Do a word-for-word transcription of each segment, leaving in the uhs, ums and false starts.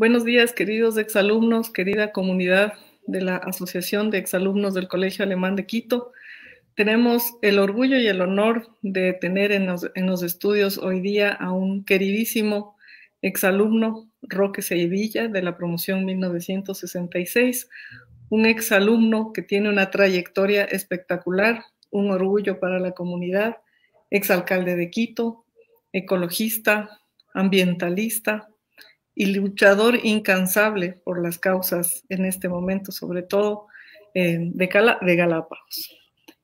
Buenos días, queridos exalumnos, querida comunidad de la Asociación de Exalumnos del Colegio Alemán de Quito. Tenemos el orgullo y el honor de tener en los, en los estudios hoy día a un queridísimo exalumno, Roque Sevilla, de la promoción mil novecientos sesenta y seis, un exalumno que tiene una trayectoria espectacular, un orgullo para la comunidad, exalcalde de Quito, ecologista, ambientalista, y luchador incansable por las causas en este momento, sobre todo eh, de, Cala, de Galápagos.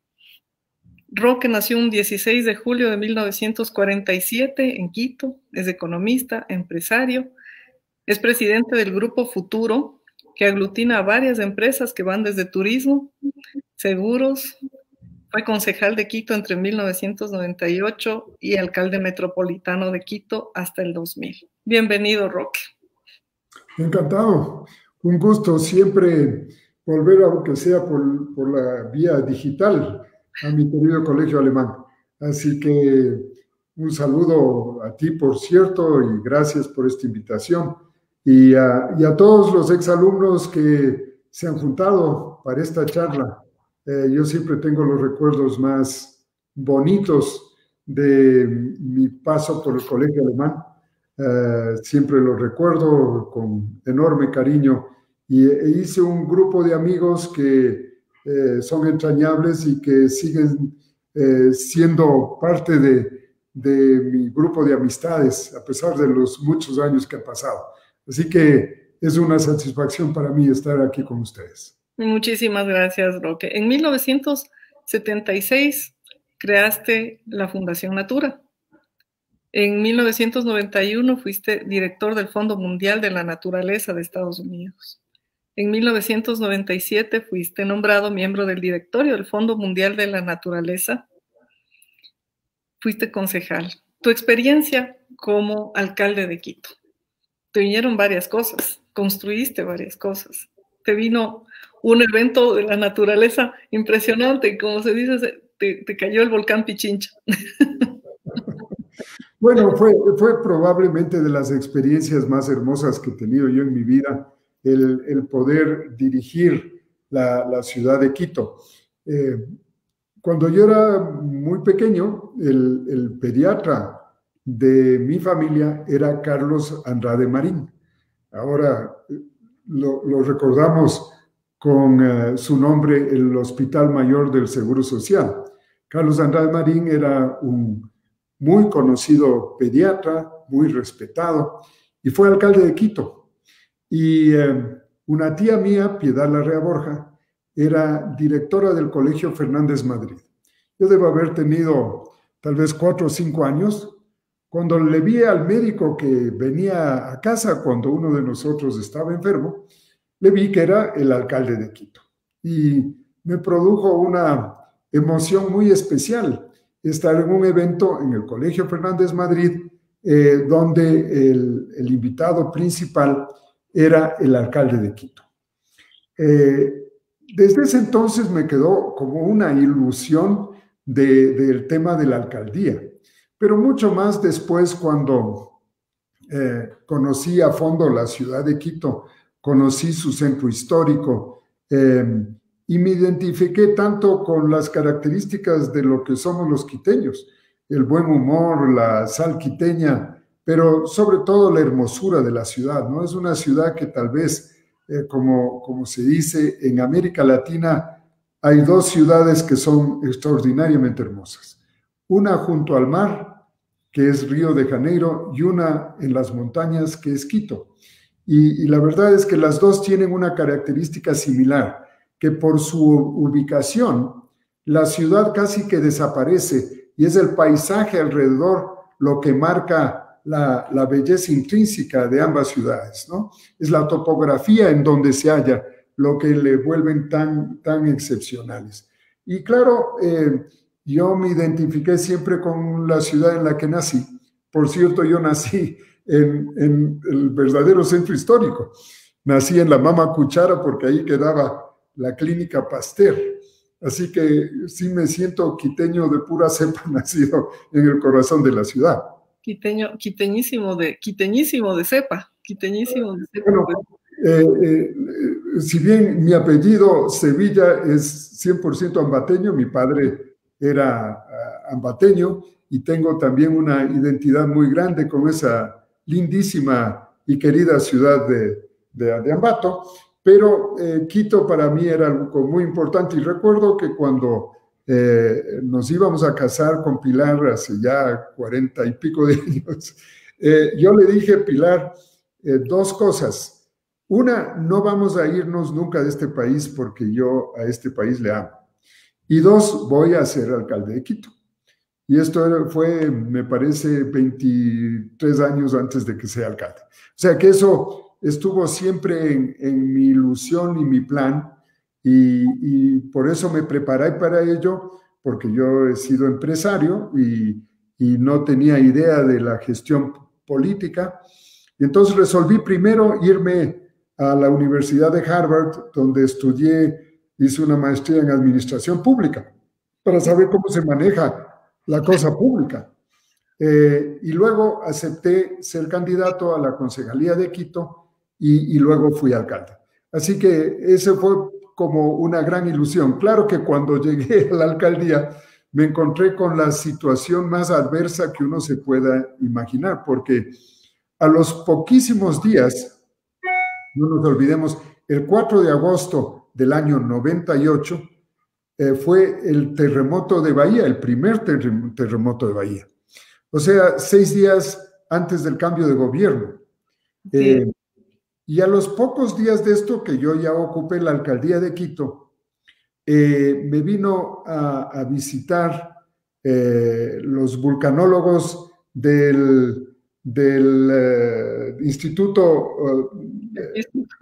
Roque nació un dieciséis de julio de mil novecientos cuarenta y siete en Quito, es economista, empresario, es presidente del Grupo Futuro, que aglutina a varias empresas que van desde turismo, seguros, fue concejal de Quito entre mil novecientos noventa y ocho y alcalde metropolitano de Quito hasta el dos mil. Bienvenido, Roque. Encantado. Un gusto siempre volver, aunque sea por, por la vía digital, a mi querido colegio alemán. Así que un saludo a ti, por cierto, y gracias por esta invitación. Y a, y a todos los exalumnos que se han juntado para esta charla. Eh, yo siempre tengo los recuerdos más bonitos de mi paso por el colegio alemán. Uh, siempre lo recuerdo con enorme cariño y e hice un grupo de amigos que eh, son entrañables y que siguen eh, siendo parte de, de mi grupo de amistades a pesar de los muchos años que han pasado. Así que es una satisfacción para mí estar aquí con ustedes. Muchísimas gracias, Roque. En mil novecientos setenta y seis creaste la Fundación Natura. En mil novecientos noventa y uno fuiste director del Fondo Mundial de la Naturaleza de Estados Unidos. En mil novecientos noventa y siete fuiste nombrado miembro del directorio del Fondo Mundial de la Naturaleza. Fuiste concejal. Tu experiencia como alcalde de Quito. Te vinieron varias cosas, construiste varias cosas. Te vino un evento de la naturaleza impresionante, como se dice, te, te cayó el volcán Pichincha. Bueno, fue, fue probablemente de las experiencias más hermosas que he tenido yo en mi vida, el, el poder dirigir la, la ciudad de Quito. Eh, cuando yo era muy pequeño, el, el pediatra de mi familia era Carlos Andrade Marín. Ahora lo, lo recordamos con uh, su nombre, el Hospital Mayor del Seguro Social. Carlos Andrade Marín era un muy conocido pediatra, muy respetado, y fue alcalde de Quito. Y eh, una tía mía, Piedad Larrea Borja, era directora del Colegio Fernández Madrid. Yo debo haber tenido tal vez cuatro o cinco años, cuando le vi al médico que venía a casa cuando uno de nosotros estaba enfermo, le vi que era el alcalde de Quito. Y me produjo una emoción muy especial estar en un evento en el Colegio Fernández Madrid, eh, donde el, el invitado principal era el alcalde de Quito. Eh, desde ese entonces me quedó como una ilusión de, del tema de la alcaldía, pero mucho más después cuando eh, conocí a fondo la ciudad de Quito, conocí su centro histórico, eh, y me identifiqué tanto con las características de lo que somos los quiteños, el buen humor, la sal quiteña, pero sobre todo la hermosura de la ciudad, ¿no? Es una ciudad que tal vez, eh, como, como se dice, en América Latina hay dos ciudades que son extraordinariamente hermosas. Una junto al mar, que es Río de Janeiro, y una en las montañas, que es Quito. Y, y la verdad es que las dos tienen una característica similar, que por su ubicación, la ciudad casi que desaparece y es el paisaje alrededor lo que marca la, la belleza intrínseca de ambas ciudades, ¿no? Es la topografía en donde se halla lo que le vuelven tan, tan excepcionales. Y claro, eh, yo me identifiqué siempre con la ciudad en la que nací. Por cierto, yo nací en, en el verdadero centro histórico. Nací en la Mama Cuchara porque ahí quedaba la clínica Pasteur. Así que sí me siento quiteño de pura cepa, nacido en el corazón de la ciudad. Quiteño, quiteñísimo de, quiteñísimo de cepa. quiteñísimo. Bueno, eh, eh, si bien mi apellido Sevilla es cien por ciento ambateño, mi padre era uh, ambateño y tengo también una identidad muy grande con esa lindísima y querida ciudad de, de, de Ambato, pero eh, Quito para mí era algo muy importante y recuerdo que cuando eh, nos íbamos a casar con Pilar hace ya cuarenta y pico de años, eh, yo le dije, Pilar, eh, dos cosas. Una, no vamos a irnos nunca de este país porque yo a este país le amo. Y dos, voy a ser alcalde de Quito. Y esto fue, me parece, veintitrés años antes de que sea alcalde. O sea que eso estuvo siempre en, en mi ilusión y mi plan, y, y por eso me preparé para ello, porque yo he sido empresario y, y no tenía idea de la gestión política. Y entonces resolví primero irme a la Universidad de Harvard, donde estudié, hice una maestría en administración pública, para saber cómo se maneja la cosa pública. Eh, y luego acepté ser candidato a la Concejalía de Quito y, y luego fui alcalde. Así que ese fue como una gran ilusión. Claro que cuando llegué a la alcaldía me encontré con la situación más adversa que uno se pueda imaginar, porque a los poquísimos días, no nos olvidemos, el cuatro de agosto del año noventa y ocho, Eh, fue el terremoto de Bahía, el primer terrem terremoto de Bahía. O sea, seis días antes del cambio de gobierno. Eh, sí. Y a los pocos días de esto, que yo ya ocupé la alcaldía de Quito, eh, me vino a, a visitar eh, los vulcanólogos del, del eh, Instituto eh,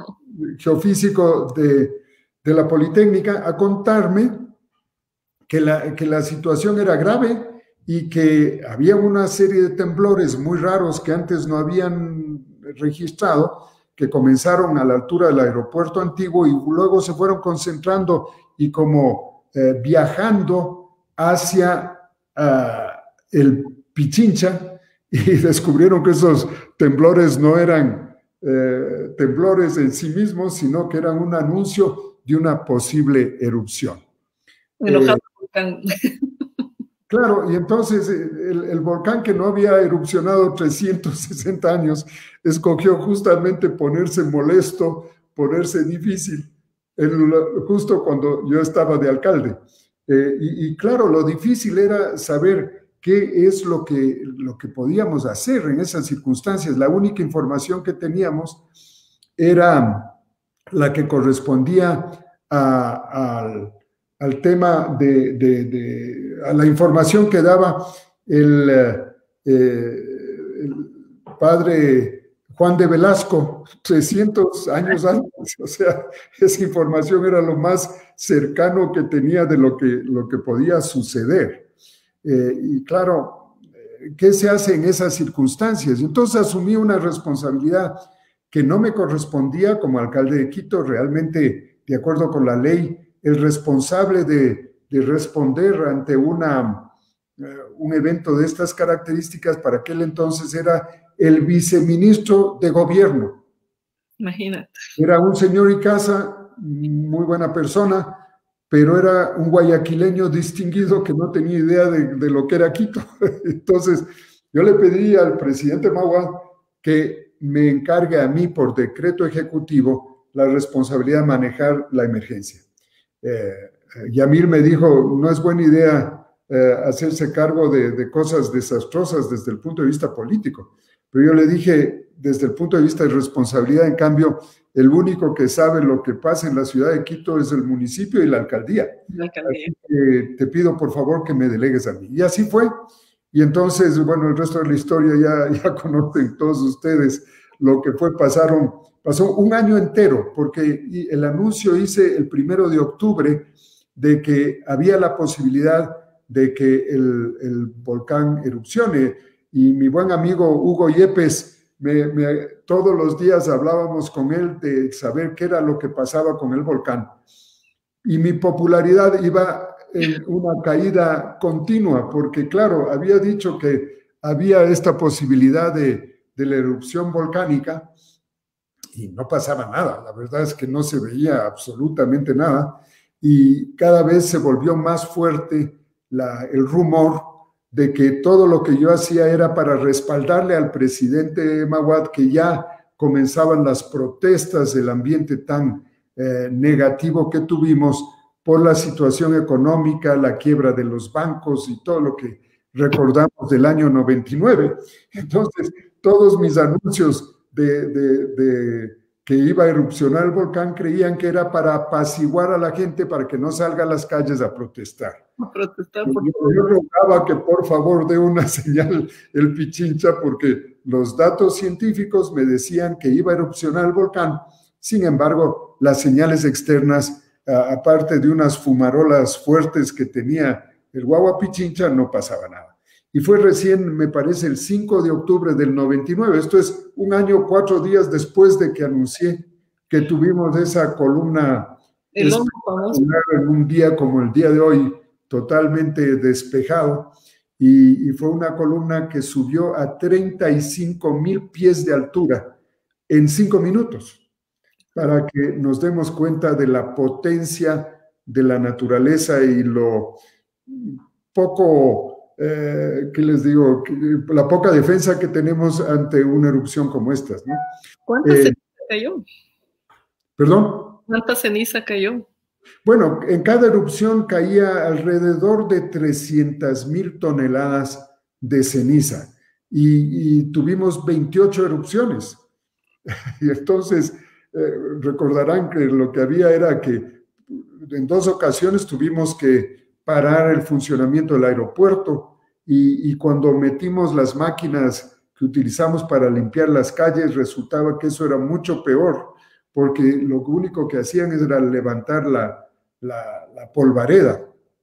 Geofísico de, de la Politécnica a contarme Que la, que la situación era grave y que había una serie de temblores muy raros que antes no habían registrado, que comenzaron a la altura del aeropuerto antiguo y luego se fueron concentrando y como eh, viajando hacia uh, el Pichincha, y descubrieron que esos temblores no eran eh, temblores en sí mismos, sino que eran un anuncio de una posible erupción. Enojado. Eh, Claro, y entonces el, el volcán que no había erupcionado trescientos sesenta años, escogió justamente ponerse molesto, ponerse difícil, el, justo cuando yo estaba de alcalde. Eh, y, y claro, lo difícil era saber qué es lo que, lo que podíamos hacer en esas circunstancias. La única información que teníamos era la que correspondía a, al al tema de, de, de a la información que daba el, eh, el padre Juan de Velasco trescientos años antes. O sea, esa información era lo más cercano que tenía de lo que, lo que podía suceder. Eh, y claro, ¿qué se hace en esas circunstancias? Entonces asumí una responsabilidad que no me correspondía como alcalde de Quito. Realmente, de acuerdo con la ley, el responsable de, de responder ante una, uh, un evento de estas características para aquel entonces era el viceministro de gobierno. Imagínate. Era un señor Icaza, muy buena persona, pero era un guayaquileño distinguido que no tenía idea de, de lo que era Quito. Entonces, yo le pedí al presidente Magua que me encargue a mí por decreto ejecutivo la responsabilidad de manejar la emergencia. Eh, Yamil me dijo, no es buena idea eh, hacerse cargo de, de cosas desastrosas desde el punto de vista político, pero yo le dije, desde el punto de vista de responsabilidad, en cambio, el único que sabe lo que pasa en la ciudad de Quito es el municipio y la alcaldía. La alcaldía. Así que te pido por favor que me delegues a mí. Y así fue. Y entonces, bueno, el resto de la historia ya, ya conocen todos ustedes lo que fue, pasaron Pasó un año entero, porque el anuncio hice el primero de octubre de que había la posibilidad de que el, el volcán erupcione. Y mi buen amigo Hugo Yepes, me, me, todos los días hablábamos con él de saber qué era lo que pasaba con el volcán. Y mi popularidad iba en una caída continua, porque claro, había dicho que había esta posibilidad de, de la erupción volcánica. y no pasaba nada. La verdad es que no se veía absolutamente nada y cada vez se volvió más fuerte la, el rumor de que todo lo que yo hacía era para respaldarle al presidente Maguad, que ya comenzaban las protestas del ambiente tan eh, negativo que tuvimos por la situación económica, la quiebra de los bancos y todo lo que recordamos del año noventa y nueve. Entonces, todos mis anuncios de, de, de que iba a erupcionar el volcán creían que era para apaciguar a la gente para que no salga a las calles a protestar. A protestar por yo, yo rogaba que por favor dé una señal el Pichincha, porque los datos científicos me decían que iba a erupcionar el volcán. Sin embargo, las señales externas, a, aparte de unas fumarolas fuertes que tenía el Guagua Pichincha, no pasaba nada. Y fue recién, me parece, el cinco de octubre del noventa y nueve, esto es un año, cuatro días después de que anuncié que tuvimos esa columna el espectacular en un día como el día de hoy, totalmente despejado, y, y fue una columna que subió a treinta y cinco mil pies de altura en cinco minutos, para que nos demos cuenta de la potencia de la naturaleza y lo poco, eh, ¿qué les digo? La poca defensa que tenemos ante una erupción como esta, ¿no? ¿Cuánta eh, ceniza cayó? ¿Perdón? ¿Cuánta ceniza cayó? Bueno, en cada erupción caía alrededor de trescientas mil toneladas de ceniza y, y tuvimos veintiocho erupciones. Y entonces eh, recordarán que lo que había era que en dos ocasiones tuvimos que parar el funcionamiento del aeropuerto y, y cuando metimos las máquinas que utilizamos para limpiar las calles, resultaba que eso era mucho peor, porque lo único que hacían era levantar la La, la polvareda.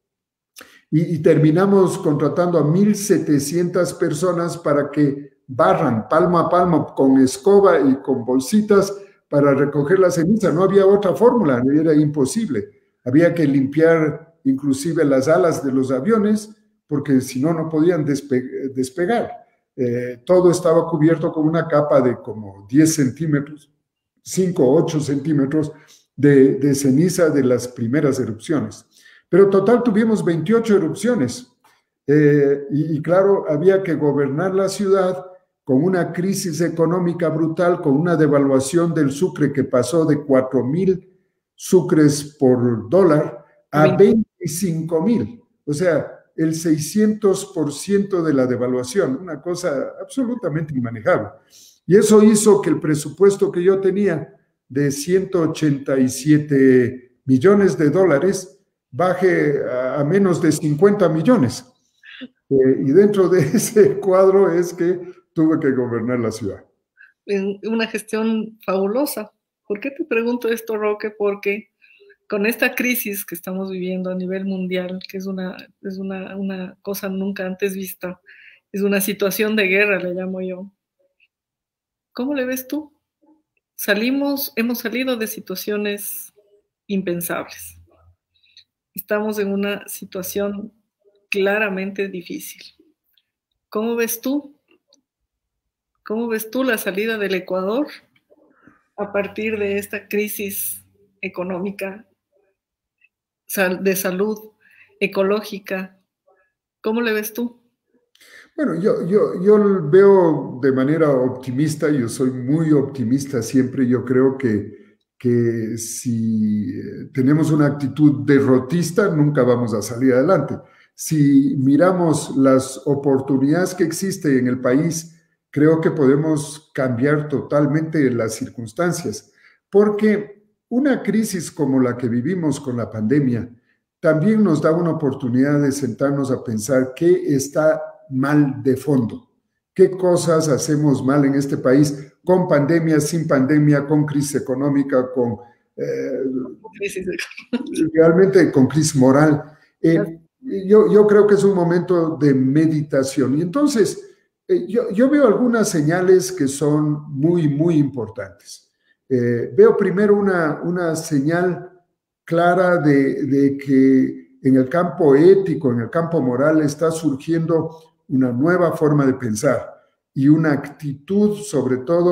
Y, y terminamos contratando a mil setecientas personas para que barran palmo a palmo con escoba y con bolsitas para recoger la ceniza. No había otra fórmula, era imposible. Había que limpiar inclusive las alas de los aviones porque si no, no podían despe despegar. Eh, todo estaba cubierto con una capa de como diez centímetros, cinco o ocho centímetros, De, de ceniza de las primeras erupciones. Pero total tuvimos veintiocho erupciones eh, y, y claro, había que gobernar la ciudad con una crisis económica brutal, con una devaluación del sucre que pasó de cuatro mil sucres por dólar a veinticinco mil, o sea, el seiscientos por ciento de la devaluación, una cosa absolutamente inmanejable. Y eso hizo que el presupuesto que yo tenía de ciento ochenta y siete millones de dólares baje a, a menos de cincuenta millones. Eh, y dentro de ese cuadro es que tuve que gobernar la ciudad. En una gestión fabulosa. ¿Por qué te pregunto esto, Roque? Porque con esta crisis que estamos viviendo a nivel mundial, que es una, es una, una cosa nunca antes vista, es una situación de guerra, le llamo yo. ¿Cómo le ves tú? Salimos, hemos salido de situaciones impensables. Estamos en una situación claramente difícil. ¿Cómo ves tú? ¿Cómo ves tú la salida del Ecuador a partir de esta crisis económica, de salud, ecológica? ¿Cómo le ves tú? Bueno, yo, yo, yo veo de manera optimista, yo soy muy optimista siempre, yo creo que, que si tenemos una actitud derrotista, nunca vamos a salir adelante. Si miramos las oportunidades que existen en el país, creo que podemos cambiar totalmente las circunstancias, porque una crisis como la que vivimos con la pandemia también nos da una oportunidad de sentarnos a pensar qué está mal de fondo. ¿Qué cosas hacemos mal en este país con pandemia, sin pandemia, con crisis económica, con eh, realmente con crisis moral? Eh, yo, yo creo que es un momento de meditación. Y entonces, eh, yo, yo veo algunas señales que son muy, muy importantes. Eh, veo primero una, una señal clara de, de que en el campo ético, en el campo moral, está surgiendo una nueva forma de pensar y una actitud, sobre todo,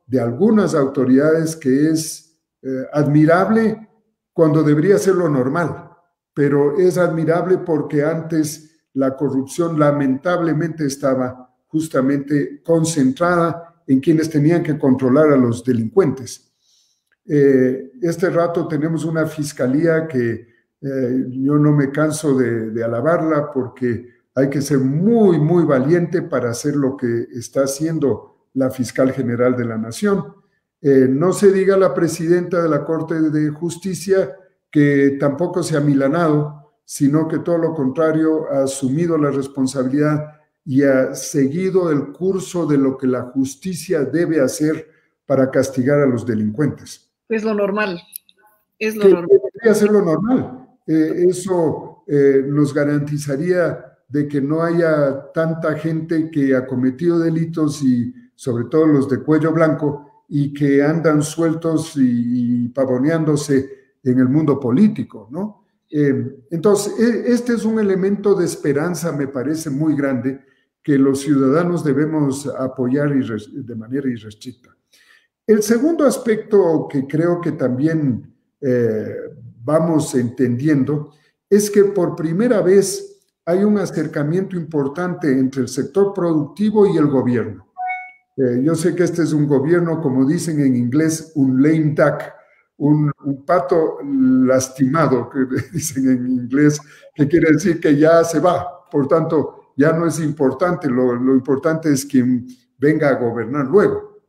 de algunas autoridades que es eh, admirable cuando debería ser lo normal, pero es admirable porque antes la corrupción lamentablemente estaba justamente concentrada en quienes tenían que controlar a los delincuentes. Eh, este rato tenemos una fiscalía que eh, yo no me canso de, de alabarla porque hay que ser muy, muy valiente para hacer lo que está haciendo la fiscal general de la Nación. Eh, no se diga la presidenta de la Corte de Justicia, que tampoco se ha milanado, sino que todo lo contrario, ha asumido la responsabilidad y ha seguido el curso de lo que la justicia debe hacer para castigar a los delincuentes. Es lo normal, es lo que normal. Debería ser lo normal. Eh, eso eh, nos garantizaría de que no haya tanta gente que ha cometido delitos y sobre todo los de cuello blanco y que andan sueltos y, y pavoneándose en el mundo político, ¿no? Eh, entonces, este es un elemento de esperanza, me parece muy grande, que los ciudadanos debemos apoyar de manera irrestricta. El segundo aspecto que creo que también eh, vamos entendiendo es que por primera vez hay un acercamiento importante entre el sector productivo y el gobierno. Eh, yo sé que este es un gobierno, como dicen en inglés, un lame duck, un, un pato lastimado, que dicen en inglés, que quiere decir que ya se va. Por tanto, ya no es importante, lo, lo importante es quien venga a gobernar luego.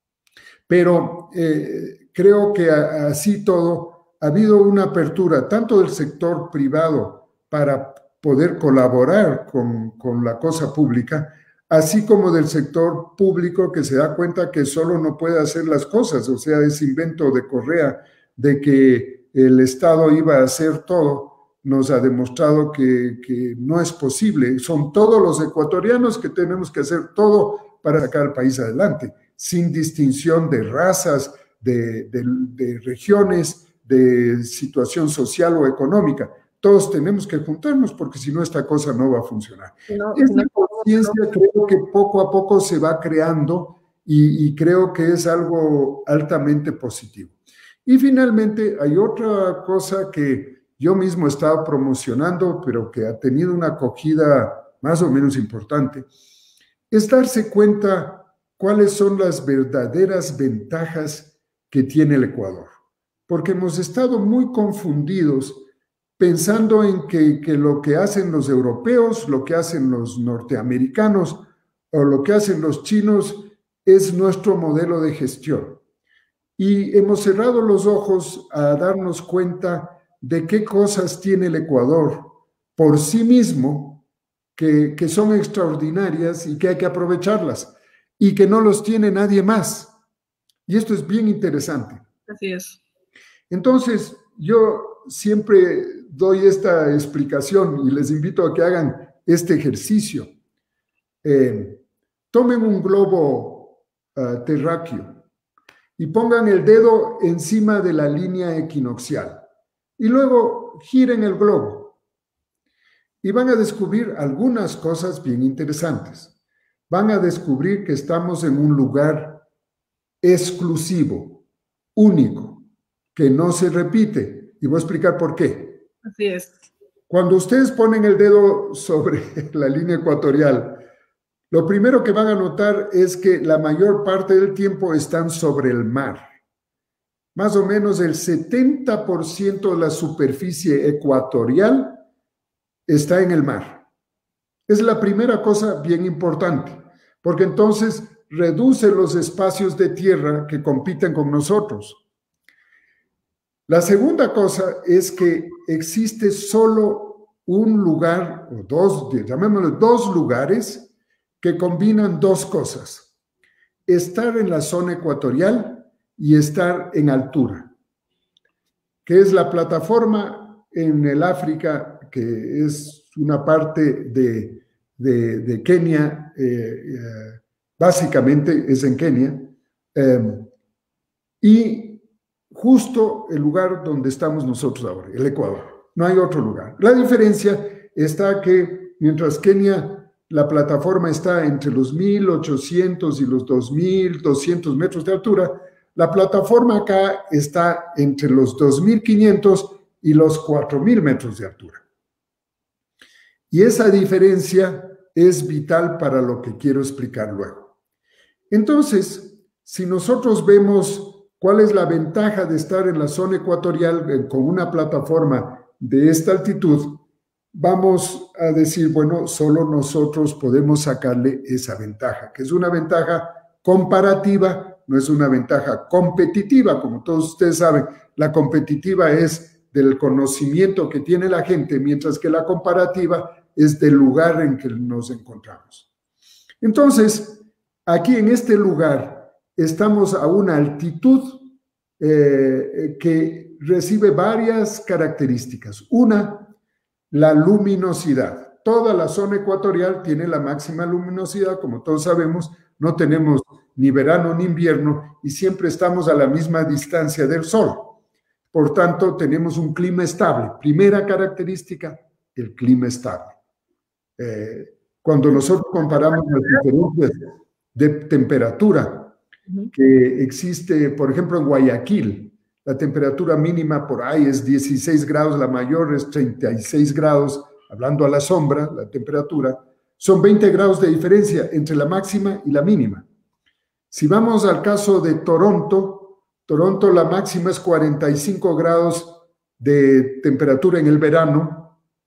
Pero eh, creo que a, así todo ha habido una apertura tanto del sector privado para poder colaborar con, con la cosa pública, así como del sector público que se da cuenta que solo no puede hacer las cosas, o sea, ese invento de Correa de que el Estado iba a hacer todo, nos ha demostrado que, que no es posible. Son todos los ecuatorianos que tenemos que hacer todo para sacar al país adelante, sin distinción de razas, de, de, de regiones, de situación social o económica. Todos tenemos que juntarnos porque si no esta cosa no va a funcionar. No, Esa no, conciencia no, no. creo que poco a poco se va creando y, y creo que es algo altamente positivo. Y finalmente hay otra cosa que yo mismo he estado promocionando, pero que ha tenido una acogida más o menos importante, es darse cuenta cuáles son las verdaderas ventajas que tiene el Ecuador. Porque hemos estado muy confundidos pensando en que, que lo que hacen los europeos, lo que hacen los norteamericanos o lo que hacen los chinos es nuestro modelo de gestión. Y hemos cerrado los ojos a darnos cuenta de qué cosas tiene el Ecuador por sí mismo que, que son extraordinarias y que hay que aprovecharlas y que no los tiene nadie más. Y esto es bien interesante. Así es. Entonces, yo siempre doy esta explicación y les invito a que hagan este ejercicio. Eh, tomen un globo uh, terráqueo y pongan el dedo encima de la línea equinoccial y luego giren el globo y van a descubrir algunas cosas bien interesantes. Van a descubrir que estamos en un lugar exclusivo, único, que no se repite. Y voy a explicar por qué. Así es. Cuando ustedes ponen el dedo sobre la línea ecuatorial, lo primero que van a notar es que la mayor parte del tiempo están sobre el mar. Más o menos el setenta por ciento de la superficie ecuatorial está en el mar. Es la primera cosa bien importante, porque entonces reduce los espacios de tierra que compiten con nosotros. La segunda cosa es que existe solo un lugar, o dos, llamémoslo dos lugares, que combinan dos cosas. Estar en la zona ecuatorial y estar en altura, que es la plataforma en el África, que es una parte de, de, de Kenia, eh, eh, básicamente es en Kenia, eh, y justo el lugar donde estamos nosotros ahora, el Ecuador. No hay otro lugar. La diferencia está que mientras Kenia la plataforma está entre los mil ochocientos y los dos mil doscientos metros de altura, la plataforma acá está entre los dos mil quinientos y los cuatro mil metros de altura. Y esa diferencia es vital para lo que quiero explicar luego. Entonces, si nosotros vemos cuál es la ventaja de estar en la zona ecuatorial con una plataforma de esta altitud, vamos a decir, bueno, solo nosotros podemos sacarle esa ventaja, que es una ventaja comparativa, no es una ventaja competitiva, como todos ustedes saben. La competitiva es del conocimiento que tiene la gente, mientras que la comparativa es del lugar en que nos encontramos. Entonces, aquí en este lugar estamos a una altitud eh, que recibe varias características. Una, la luminosidad. Toda la zona ecuatorial tiene la máxima luminosidad, como todos sabemos, no tenemos ni verano ni invierno y siempre estamos a la misma distancia del sol. Por tanto, tenemos un clima estable. Primera característica, el clima estable. Eh, cuando nosotros comparamos las diferencias de temperatura que existe, por ejemplo, en Guayaquil, la temperatura mínima por ahí es dieciséis grados, la mayor es treinta y seis grados, hablando a la sombra, la temperatura, son veinte grados de diferencia entre la máxima y la mínima. Si vamos al caso de Toronto, Toronto la máxima es cuarenta y cinco grados de temperatura en el verano,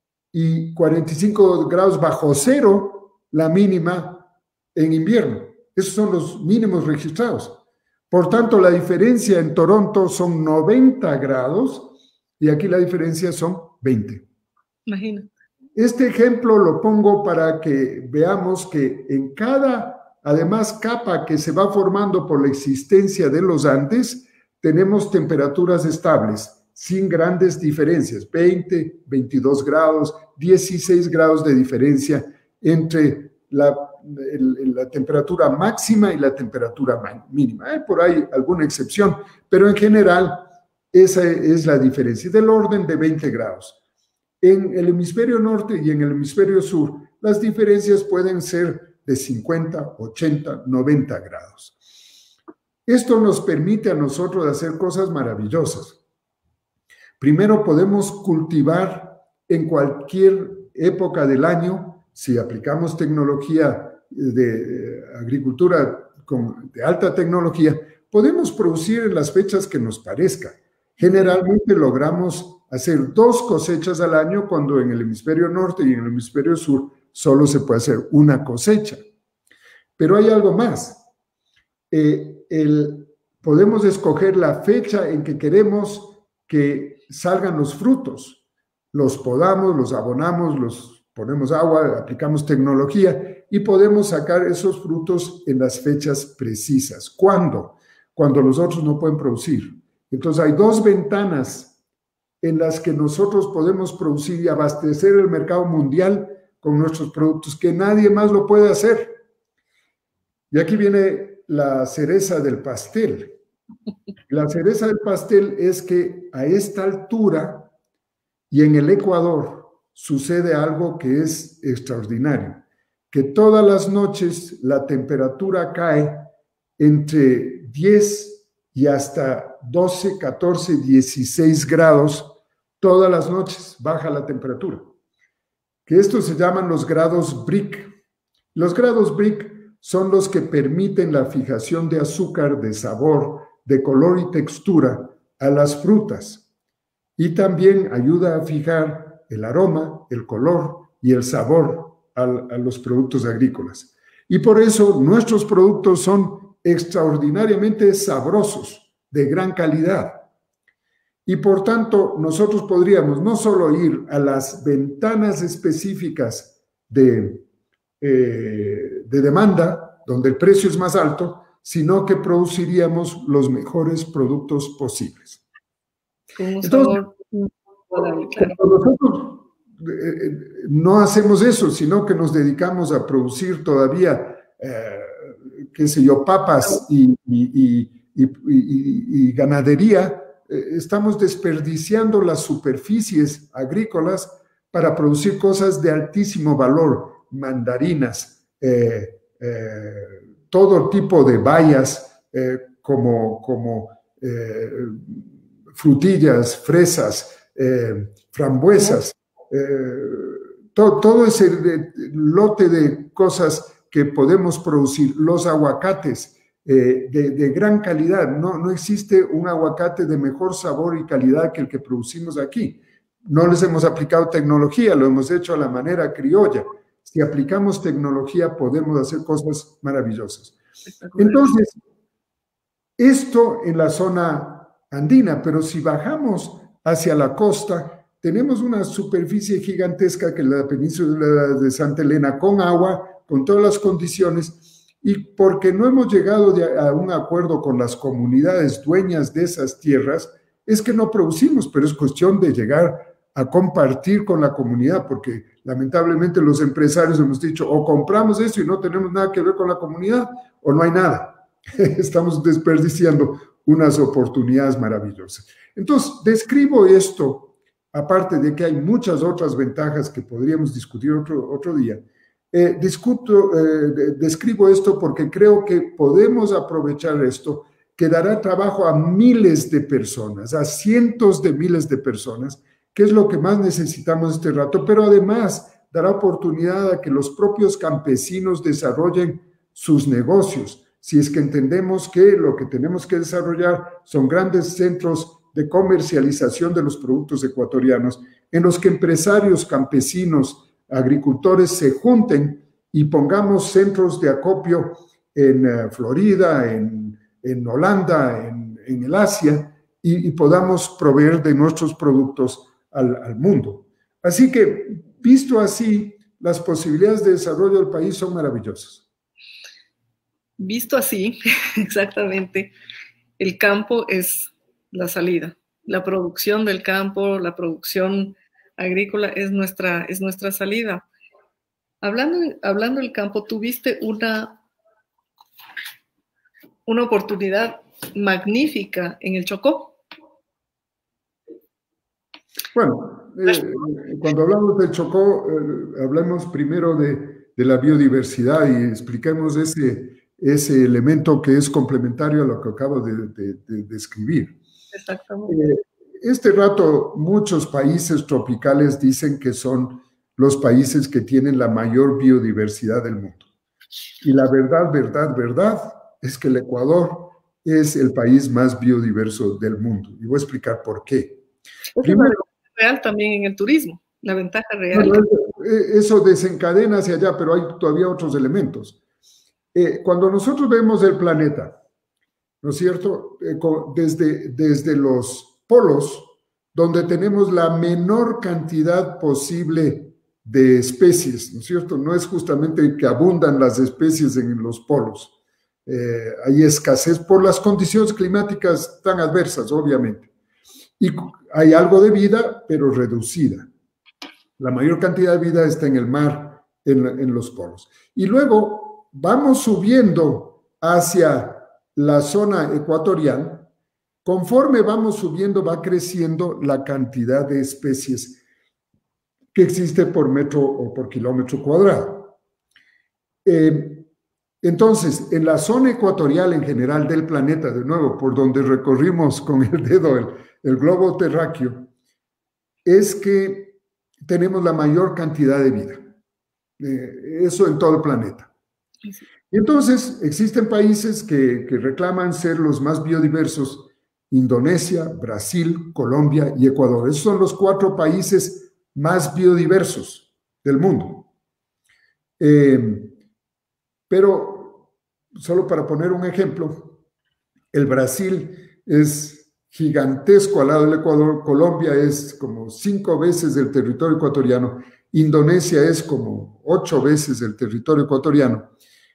y cuarenta y cinco grados bajo cero la mínima en invierno. Esos son los mínimos registrados. Por tanto, la diferencia en Toronto son noventa grados y aquí la diferencia son veinte. Imagínate. Este ejemplo lo pongo para que veamos que en cada, además, capa que se va formando por la existencia de los Andes, tenemos temperaturas estables, sin grandes diferencias, veinte, veintidós grados, dieciséis grados de diferencia entre la, el, la temperatura máxima y la temperatura mínima. Hay por ahí alguna excepción, pero en general esa es la diferencia, del orden de veinte grados. En el hemisferio norte y en el hemisferio sur, las diferencias pueden ser de cincuenta, ochenta, noventa grados. Esto nos permite a nosotros hacer cosas maravillosas. Primero, podemos cultivar en cualquier época del año, si aplicamos tecnología de agricultura con, de alta tecnología, podemos producir en las fechas que nos parezca. Generalmente logramos hacer dos cosechas al año, cuando en el hemisferio norte y en el hemisferio sur solo se puede hacer una cosecha. Pero hay algo más. Eh, el, podemos escoger la fecha en que queremos que salgan los frutos. Los podamos, los abonamos, los ponemos agua, aplicamos tecnología y podemos sacar esos frutos en las fechas precisas. ¿Cuándo? Cuando los otros no pueden producir. Entonces hay dos ventanas en las que nosotros podemos producir y abastecer el mercado mundial con nuestros productos, que nadie más lo puede hacer. Y aquí viene la cereza del pastel. La cereza del pastel es que a esta altura y en el Ecuador sucede algo que es extraordinario, que todas las noches la temperatura cae entre diez y hasta doce, catorce, dieciséis grados, todas las noches baja la temperatura, que estos se llaman los grados Brick. Los grados Brick son los que permiten la fijación de azúcar, de sabor, de color y textura a las frutas, y también ayuda a fijar el aroma, el color y el sabor a, a los productos agrícolas. Y por eso nuestros productos son extraordinariamente sabrosos, de gran calidad. Y por tanto, nosotros podríamos no solo ir a las ventanas específicas de, eh, de demanda, donde el precio es más alto, sino que produciríamos los mejores productos posibles. Entonces, nosotros eh, no hacemos eso, sino que nos dedicamos a producir todavía, eh, qué sé yo, papas y, y, y, y, y, y ganadería. Eh, estamos desperdiciando las superficies agrícolas para producir cosas de altísimo valor, mandarinas, eh, eh, todo tipo de bayas eh, como, como eh, frutillas, fresas, eh, frambuesas, eh, to, todo ese lote de cosas que podemos producir, los aguacates eh, de, de gran calidad. No, no existe un aguacate de mejor sabor y calidad que el que producimos aquí. No les hemos aplicado tecnología, lo hemos hecho a la manera criolla. Si aplicamos tecnología podemos hacer cosas maravillosas. Entonces, esto en la zona andina, pero si bajamos hacia la costa, tenemos una superficie gigantesca que es la península de Santa Elena, con agua, con todas las condiciones, y porque no hemos llegado a un acuerdo con las comunidades dueñas de esas tierras, es que no producimos, pero es cuestión de llegar a compartir con la comunidad, porque lamentablemente los empresarios hemos dicho, o compramos esto y no tenemos nada que ver con la comunidad, o no hay nada. Estamos desperdiciando unas oportunidades maravillosas. Entonces, describo esto, aparte de que hay muchas otras ventajas que podríamos discutir otro, otro día, eh, discuto, eh, describo esto porque creo que podemos aprovechar esto, que dará trabajo a miles de personas, a cientos de miles de personas, que es lo que más necesitamos este rato, pero además dará oportunidad a que los propios campesinos desarrollen sus negocios, si es que entendemos que lo que tenemos que desarrollar son grandes centros de comercialización de los productos ecuatorianos, en los que empresarios, campesinos, agricultores se junten y pongamos centros de acopio en uh, Florida, en, en Holanda, en, en el Asia, y, y podamos proveer de nuestros productos al, al mundo. Así que, visto así, las posibilidades de desarrollo del país son maravillosas. Visto así, exactamente, el campo es la salida. La producción del campo, la producción agrícola es nuestra, es nuestra salida. Hablando, hablando del campo, tuviste una, una oportunidad magnífica en el Chocó. Bueno, eh, cuando hablamos del Chocó, eh, hablamos primero de, de la biodiversidad y expliquemos ese... ese elemento que es complementario a lo que acabo de, de, de describir. Exactamente. Eh, este rato muchos países tropicales dicen que son los países que tienen la mayor biodiversidad del mundo. Y la verdad, verdad, verdad es que el Ecuador es el país más biodiverso del mundo. Y voy a explicar por qué. Es Primero, real también en el turismo, la ventaja real. Bueno, eso desencadena hacia allá, pero hay todavía otros elementos. Eh, cuando nosotros vemos el planeta, ¿no es cierto? Eh, desde, desde los polos, donde tenemos la menor cantidad posible de especies, ¿no es cierto? No es justamente que abundan las especies en los polos. Eh, hay escasez por las condiciones climáticas tan adversas, obviamente. Y hay algo de vida, pero reducida. La mayor cantidad de vida está en el mar, en, en los polos. Y luego vamos subiendo hacia la zona ecuatorial. Conforme vamos subiendo, va creciendo la cantidad de especies que existe por metro o por kilómetro cuadrado. Eh, entonces, en la zona ecuatorial en general del planeta, de nuevo, por donde recorrimos con el dedo el, el globo terráqueo, es que tenemos la mayor cantidad de vida. Eh, eso en todo el planeta. Y entonces existen países que, que reclaman ser los más biodiversos: Indonesia, Brasil, Colombia y Ecuador. Esos son los cuatro países más biodiversos del mundo. Eh, pero, solo para poner un ejemplo, el Brasil es gigantesco al lado del Ecuador, Colombia es como cinco veces el territorio ecuatoriano, Indonesia es como ocho veces el territorio ecuatoriano.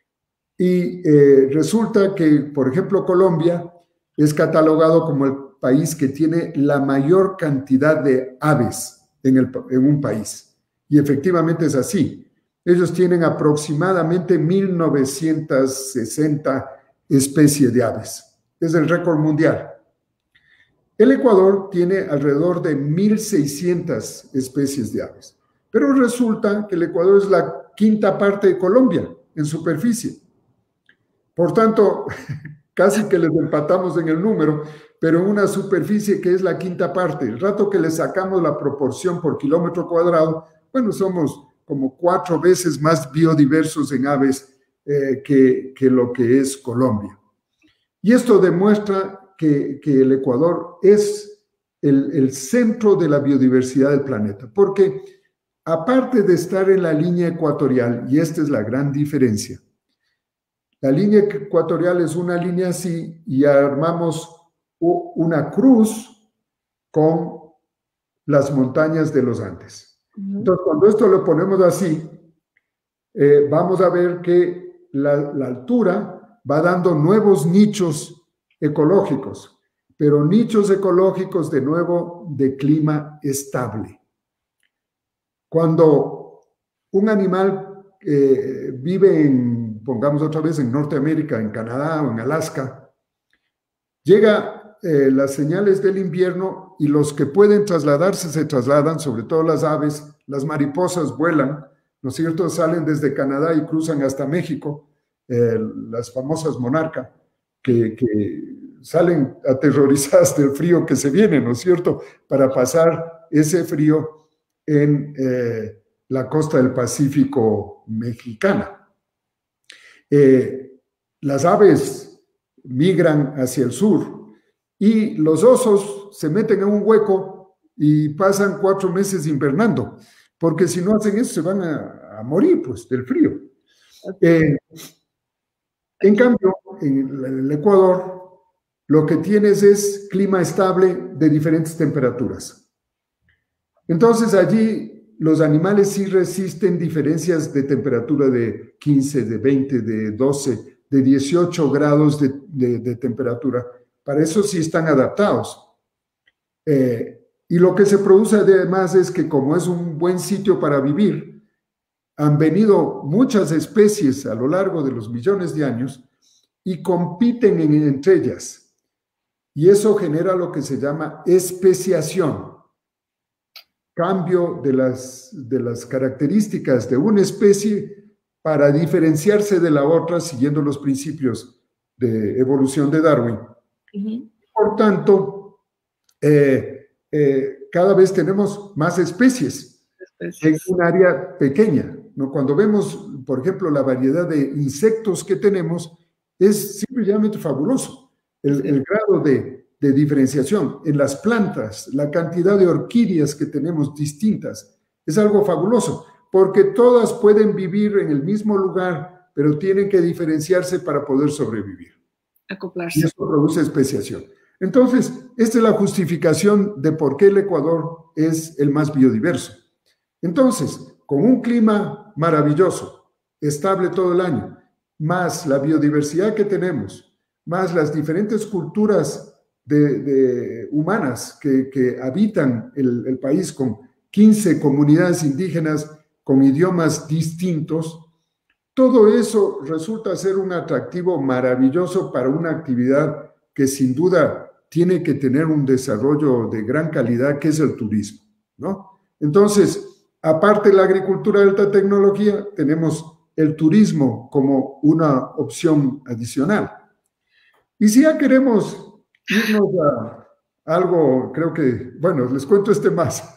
Y eh, resulta que, por ejemplo, Colombia es catalogado como el país que tiene la mayor cantidad de aves en, el, en un país. Y efectivamente es así. Ellos tienen aproximadamente mil novecientas sesenta especies de aves. Es el récord mundial. El Ecuador tiene alrededor de mil seiscientas especies de aves. Pero resulta que el Ecuador es la quinta parte de Colombia en superficie. Por tanto, casi que les empatamos en el número, pero en una superficie que es la quinta parte. El rato que le sacamos la proporción por kilómetro cuadrado, bueno, somos como cuatro veces más biodiversos en aves eh, que, que lo que es Colombia. Y esto demuestra que, que el Ecuador es el, el centro de la biodiversidad del planeta, porque aparte de estar en la línea ecuatorial, y esta es la gran diferencia, la línea ecuatorial es una línea así y armamos una cruz con las montañas de los Andes. Entonces, cuando esto lo ponemos así, eh, vamos a ver que la, la altura va dando nuevos nichos ecológicos, pero nichos ecológicos de nuevo de clima estable. Cuando un animal eh, vive en, pongamos otra vez, en Norteamérica, en Canadá o en Alaska, llega eh, las señales del invierno y los que pueden trasladarse se trasladan, sobre todo las aves, las mariposas vuelan, ¿no es cierto? Salen desde Canadá y cruzan hasta México, eh, las famosas monarcas, que, que salen aterrorizadas del frío que se viene, ¿no es cierto? Para pasar ese frío en eh, la costa del Pacífico mexicana. Eh, las aves migran hacia el sur y los osos se meten en un hueco y pasan cuatro meses invernando, porque si no hacen eso se van a, a morir pues, del frío. Eh, en cambio, en el Ecuador, lo que tienes es clima estable de diferentes temperaturas. Entonces allí los animales sí resisten diferencias de temperatura de quince, de veinte, de doce, de dieciocho grados de, de, de temperatura. Para eso sí están adaptados. Eh, y lo que se produce además es que como es un buen sitio para vivir, han venido muchas especies a lo largo de los millones de años y compiten en, entre ellas. Y eso genera lo que se llama especiación. Cambio de las, de las características de una especie para diferenciarse de la otra siguiendo los principios de evolución de Darwin. Uh-huh. Por tanto, eh, eh, cada vez tenemos más especies, especies en un área pequeña, ¿no? Cuando vemos, por ejemplo, la variedad de insectos que tenemos, es simplemente fabuloso. El, el grado de, de diferenciación en las plantas, la cantidad de orquídeas que tenemos distintas, es algo fabuloso, porque todas pueden vivir en el mismo lugar, pero tienen que diferenciarse para poder sobrevivir. Acoplarse. Y eso produce especiación. Entonces, esta es la justificación de por qué el Ecuador es el más biodiverso. Entonces, con un clima maravilloso, estable todo el año, más la biodiversidad que tenemos, más las diferentes culturas de, de humanas que, que habitan el, el país con quince comunidades indígenas con idiomas distintos, todo eso resulta ser un atractivo maravilloso para una actividad que sin duda tiene que tener un desarrollo de gran calidad, que es el turismo, ¿no? Entonces, aparte de la agricultura de alta tecnología, tenemos el turismo como una opción adicional. Y si ya queremos irnos a algo, creo que, bueno, les cuento este más.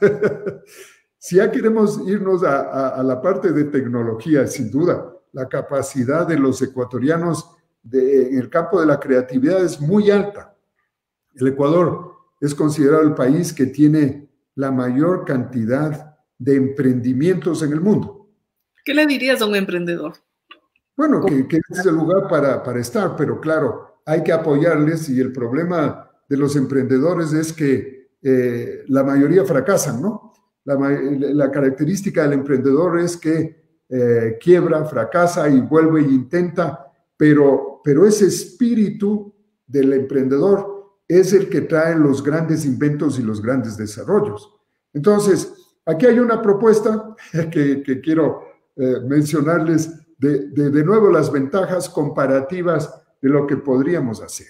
Si ya queremos irnos a, a, a la parte de tecnología, sin duda, la capacidad de los ecuatorianos de, en el campo de la creatividad es muy alta. El Ecuador es considerado el país que tiene la mayor cantidad de emprendimientos en el mundo. ¿Qué le dirías a un emprendedor? Bueno, que, que es el lugar para, para estar, pero claro, hay que apoyarles y el problema de los emprendedores es que eh, la mayoría fracasan, ¿no? La, la característica del emprendedor es que eh, quiebra, fracasa y vuelve e intenta, pero, pero ese espíritu del emprendedor es el que trae los grandes inventos y los grandes desarrollos. Entonces, aquí hay una propuesta que, que quiero eh, mencionarles de, de, de nuevo las ventajas comparativas de lo que podríamos hacer.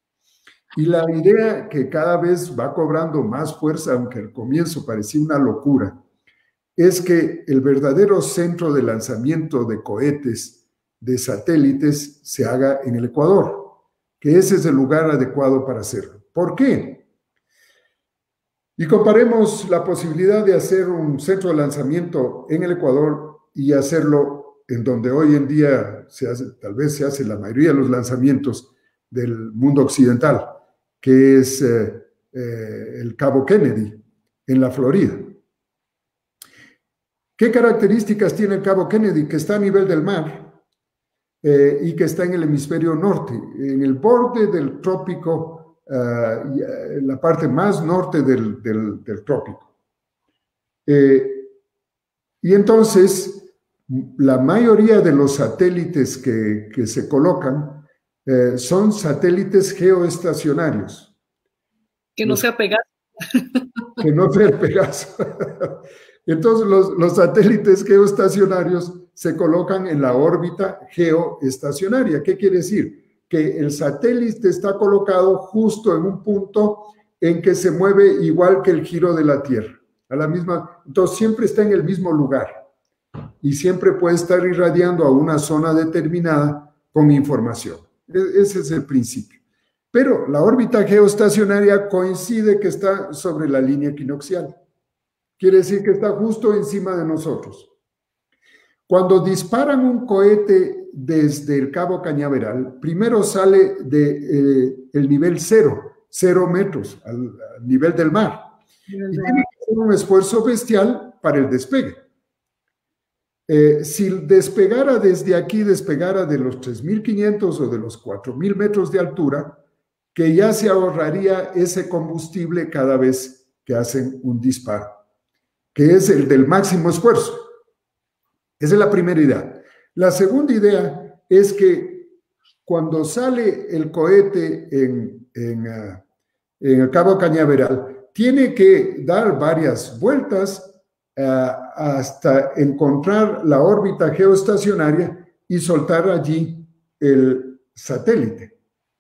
Y la idea que cada vez va cobrando más fuerza, aunque al comienzo parecía una locura, es que el verdadero centro de lanzamiento de cohetes, de satélites, se haga en el Ecuador, que ese es el lugar adecuado para hacerlo. ¿Por qué? Y comparemos la posibilidad de hacer un centro de lanzamiento en el Ecuador y hacerlo en donde hoy en día se hace, tal vez se hace la mayoría de los lanzamientos del mundo occidental, que es eh, eh, el Cabo Kennedy, en la Florida. ¿Qué características tiene el Cabo Kennedy? Que está a nivel del mar eh, y que está en el hemisferio norte, en el borde del trópico, uh, la parte más norte del, del, del trópico. Eh, y entonces, la mayoría de los satélites que, que se colocan eh, son satélites geoestacionarios. Que no sea Pegaso. Que no sea el Pegaso. Entonces, los, los satélites geoestacionarios se colocan en la órbita geoestacionaria. ¿Qué quiere decir? Que el satélite está colocado justo en un punto en que se mueve igual que el giro de la Tierra. A la misma, entonces, siempre está en el mismo lugar y siempre puede estar irradiando a una zona determinada con información. Ese es el principio. Pero la órbita geoestacionaria coincide que está sobre la línea equinoccial. Quiere decir que está justo encima de nosotros. Cuando disparan un cohete desde el Cabo Cañaveral, primero sale del de, eh, nivel cero, cero metros, al, al nivel del mar. Y tiene que hacer un esfuerzo bestial para el despegue. Eh, si despegara desde aquí, despegara de los tres mil quinientos o de los cuatro mil metros de altura, que ya se ahorraría ese combustible cada vez que hacen un disparo, que es el del máximo esfuerzo. Esa es la primera idea. La segunda idea es que cuando sale el cohete en, en, uh, en el Cabo Cañaveral, tiene que dar varias vueltas uh, hasta encontrar la órbita geoestacionaria y soltar allí el satélite.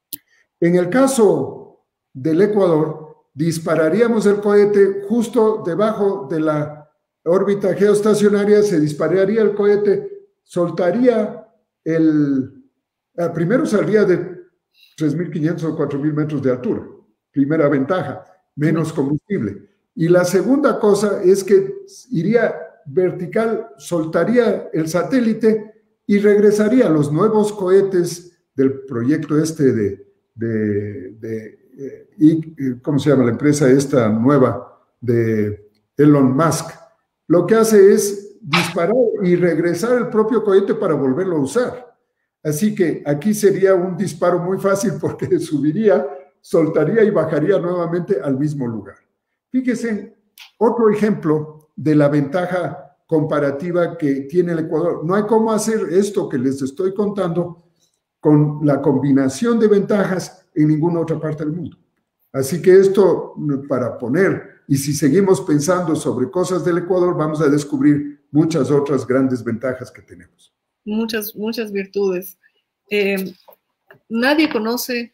En el caso del Ecuador, dispararíamos el cohete justo debajo de la órbita geoestacionaria, se dispararía el cohete, soltaría el... Eh, primero saldría de tres mil quinientos o cuatro mil metros de altura, primera ventaja, menos combustible. Y la segunda cosa es que iría vertical, soltaría el satélite y regresaría a los nuevos cohetes del proyecto este de... de, de eh, y, ¿cómo se llama la empresa esta nueva de Elon Musk? Lo que hace es disparar y regresar el propio cohete para volverlo a usar. Así que aquí sería un disparo muy fácil porque subiría, soltaría y bajaría nuevamente al mismo lugar. Fíjense, otro ejemplo de la ventaja comparativa que tiene el Ecuador. No hay cómo hacer esto que les estoy contando con la combinación de ventajas en ninguna otra parte del mundo. Así que esto para poner, y si seguimos pensando sobre cosas del Ecuador, vamos a descubrir muchas otras grandes ventajas que tenemos. Muchas, muchas virtudes. Eh, nadie conoce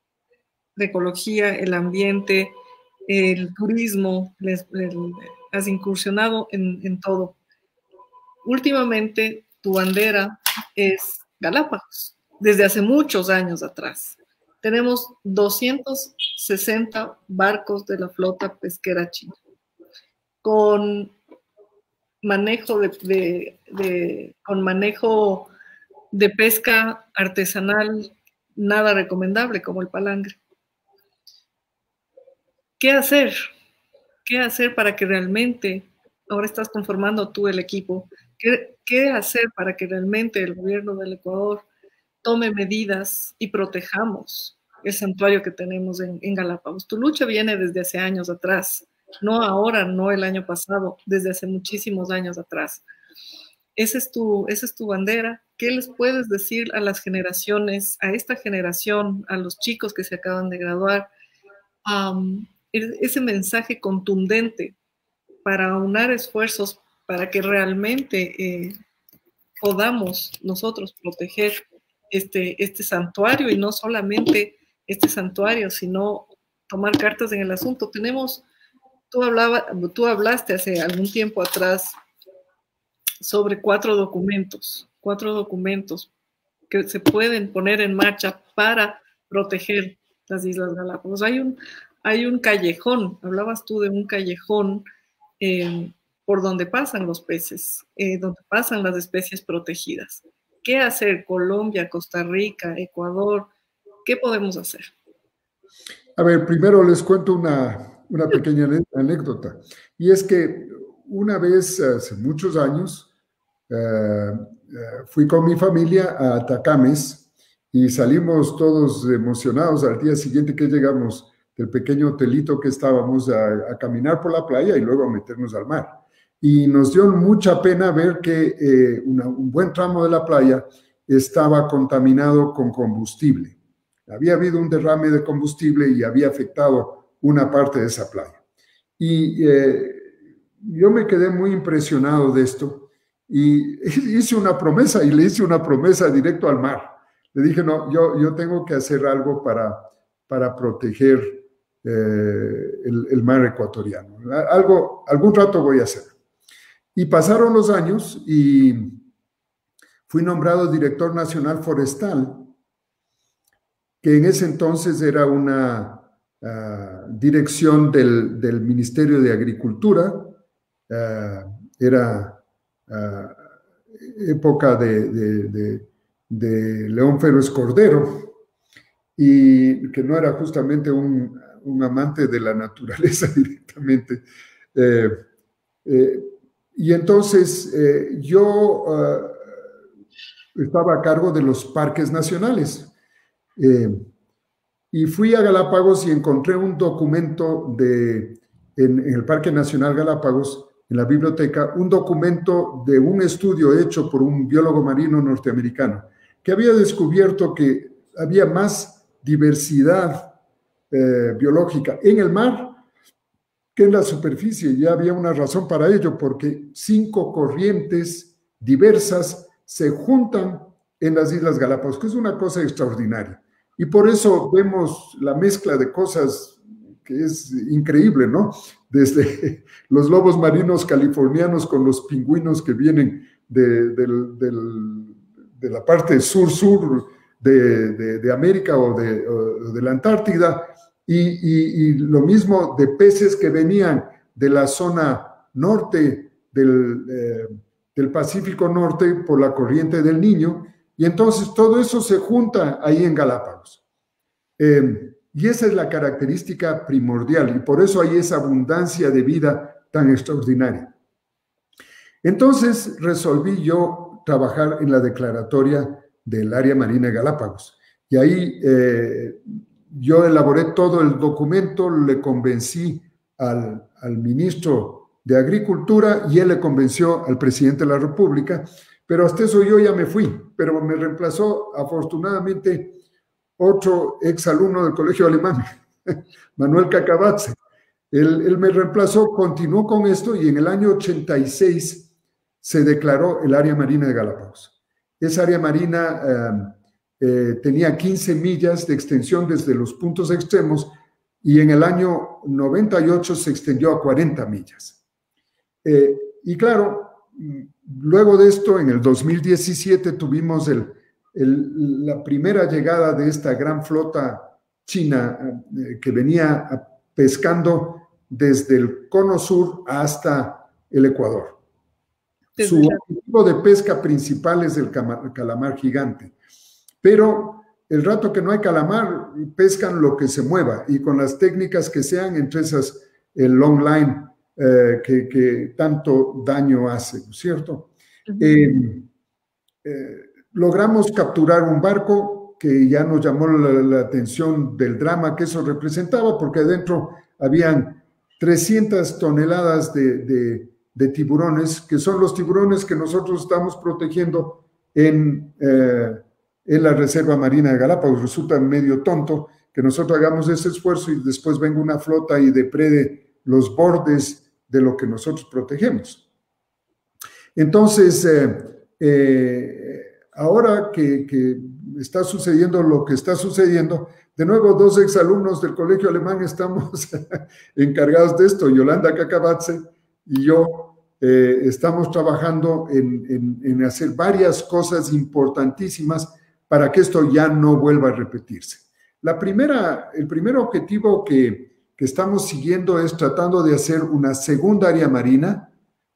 la ecología, el ambiente, el turismo, les, el, has incursionado en, en todo. Últimamente, tu bandera es Galápagos. Desde hace muchos años atrás. Tenemos doscientos sesenta barcos de la flota pesquera china, con manejo de, de, de, con manejo de pesca artesanal nada recomendable, como el palangre. ¿Qué hacer? ¿Qué hacer para que realmente, ahora estás conformando tú el equipo, ¿qué, qué hacer para que realmente el gobierno del Ecuador tome medidas y protejamos el santuario que tenemos en, en Galápagos? Tu lucha viene desde hace años atrás, no ahora, no el año pasado, desde hace muchísimos años atrás. Esa es tu, esa es tu bandera. ¿Qué les puedes decir a las generaciones, a esta generación, a los chicos que se acaban de graduar? Um, ese mensaje contundente para aunar esfuerzos para que realmente eh, podamos nosotros proteger Este, este santuario, y no solamente este santuario, sino tomar cartas en el asunto. Tenemos, tú, hablaba, tú hablaste hace algún tiempo atrás sobre cuatro documentos, cuatro documentos que se pueden poner en marcha para proteger las Islas Galápagos. Hay un, hay un callejón, hablabas tú de un callejón eh, por donde pasan los peces, eh, donde pasan las especies protegidas. ¿Qué hacer? Colombia, Costa Rica, Ecuador, ¿qué podemos hacer? A ver, primero les cuento una, una pequeña anécdota, y es que una vez, hace muchos años, Uh, uh, fui con mi familia a Atacames y salimos todos emocionados al día siguiente que llegamos del pequeño hotelito que estábamos a, a caminar por la playa y luego a meternos al mar. Y nos dio mucha pena ver que eh, una, un buen tramo de la playa estaba contaminado con combustible. Había habido un derrame de combustible y había afectado una parte de esa playa. Y eh, yo me quedé muy impresionado de esto. Y hice una promesa, y le hice una promesa directo al mar. Le dije, no, yo, yo tengo que hacer algo para, para proteger eh, el, el mar ecuatoriano. Algo, algún rato voy a hacer. Y pasaron los años y fui nombrado director nacional forestal, que en ese entonces era una uh, dirección del, del Ministerio de Agricultura. Uh, era... Uh, época de, de, de, de León Férez Cordero, y que no era justamente un, un amante de la naturaleza directamente. Eh, eh, y entonces eh, yo uh, estaba a cargo de los parques nacionales. Eh, y fui a Galápagos y encontré un documento de, en, en el Parque Nacional Galápagos, en la biblioteca, un documento de un estudio hecho por un biólogo marino norteamericano que había descubierto que había más diversidad eh, biológica en el mar que en la superficie. Ya había una razón para ello, porque cinco corrientes diversas se juntan en las Islas Galápagos, que es una cosa extraordinaria. Y por eso vemos la mezcla de cosas que es increíble, ¿no? Desde los lobos marinos californianos con los pingüinos que vienen de, de, de, de la parte sur-sur de, de, de América o de, o de la Antártida, y, y, y lo mismo de peces que venían de la zona norte del, eh, del Pacífico Norte por la corriente del Niño, y entonces todo eso se junta ahí en Galápagos. Eh, Y esa es la característica primordial, y por eso hay esa abundancia de vida tan extraordinaria. Entonces resolví yo trabajar en la declaratoria del área marina de Galápagos. Y ahí eh, yo elaboré todo el documento, le convencí al, al ministro de Agricultura y él le convenció al presidente de la República, pero hasta eso yo ya me fui, pero me reemplazó afortunadamente otro exalumno del colegio alemán, Manuel Cacabatze. Él, él me reemplazó, continuó con esto, y en el año ochenta y seis se declaró el área marina de Galápagos. Esa área marina eh, eh, tenía quince millas de extensión desde los puntos extremos, y en el año noventa y ocho se extendió a cuarenta millas. Eh, y claro, luego de esto, en el dos mil diecisiete tuvimos el El, la primera llegada de esta gran flota china eh, que venía pescando desde el cono sur hasta el Ecuador. Su objetivo de pesca principal es el calamar gigante, pero el rato que no hay calamar, pescan lo que se mueva, y con las técnicas que sean, entre esas el long line eh, que, que tanto daño hace, ¿no es cierto? Uh-huh. eh, eh, Logramos capturar un barco que ya nos llamó la, la atención del drama que eso representaba, porque adentro habían trescientas toneladas de, de, de tiburones, que son los tiburones que nosotros estamos protegiendo en, eh, en la Reserva Marina de Galápagos. Resulta medio tonto que nosotros hagamos ese esfuerzo y después venga una flota y deprede los bordes de lo que nosotros protegemos. Entonces, eh, eh, ahora que, que está sucediendo lo que está sucediendo, de nuevo dos exalumnos del colegio alemán estamos encargados de esto, Yolanda Cacabatze y yo, eh, estamos trabajando en, en, en hacer varias cosas importantísimas para que esto ya no vuelva a repetirse. La primera, el primer objetivo que, que estamos siguiendo es tratando de hacer una segunda área marina,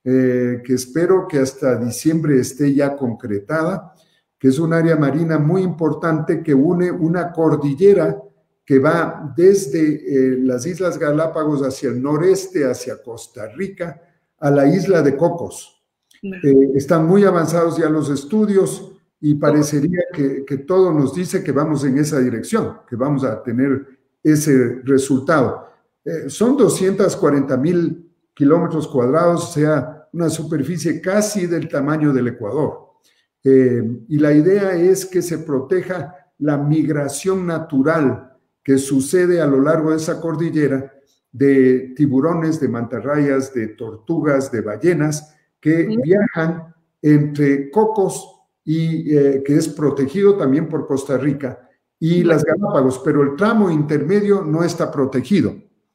eh, que espero que hasta diciembre esté ya concretada, que es un área marina muy importante que une una cordillera que va desde eh, las Islas Galápagos hacia el noreste, hacia Costa Rica, a la isla de Cocos. Eh, están muy avanzados ya los estudios y parecería que, que todo nos dice que vamos en esa dirección, que vamos a tener ese resultado. Eh, son doscientos cuarenta mil kilómetros cuadrados, o sea, una superficie casi del tamaño del Ecuador. Eh, y la idea es que se proteja la migración natural que sucede a lo largo de esa cordillera de tiburones, de mantarrayas, de tortugas, de ballenas, que viajan entre Cocos, y eh, que es protegido también por Costa Rica, y las Galápagos, pero el tramo intermedio no está protegido.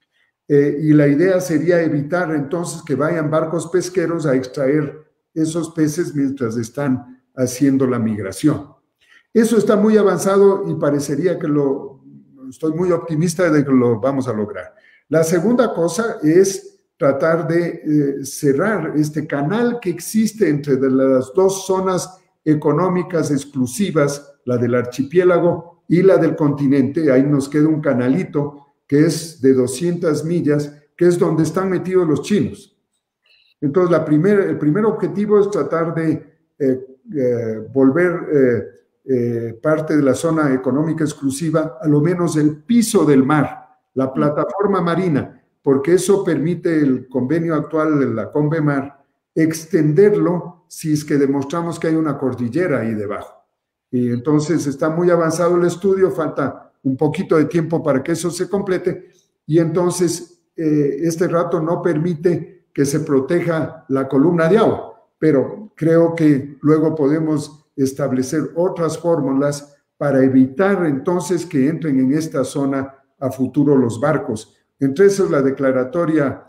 Eh, y la idea sería evitar entonces que vayan barcos pesqueros a extraer esos peces mientras están haciendo la migración. Eso está muy avanzado y parecería que lo, estoy muy optimista de que lo vamos a lograr. La segunda cosa es tratar de eh, cerrar este canal que existe entre de las dos zonas económicas exclusivas, la del archipiélago y la del continente. Ahí nos queda un canalito que es de doscientas millas, que es donde están metidos los chinos. Entonces, la primer, el primer objetivo es tratar de eh, eh, volver eh, eh, parte de la zona económica exclusiva, a lo menos el piso del mar, la plataforma marina, porque eso permite el convenio actual de la Convemar extenderlo si es que demostramos que hay una cordillera ahí debajo. Y entonces está muy avanzado el estudio, falta un poquito de tiempo para que eso se complete, y entonces eh, este rato no permite que se proteja la columna de agua, pero creo que luego podemos establecer otras fórmulas para evitar entonces que entren en esta zona a futuro los barcos. Entre eso, la declaratoria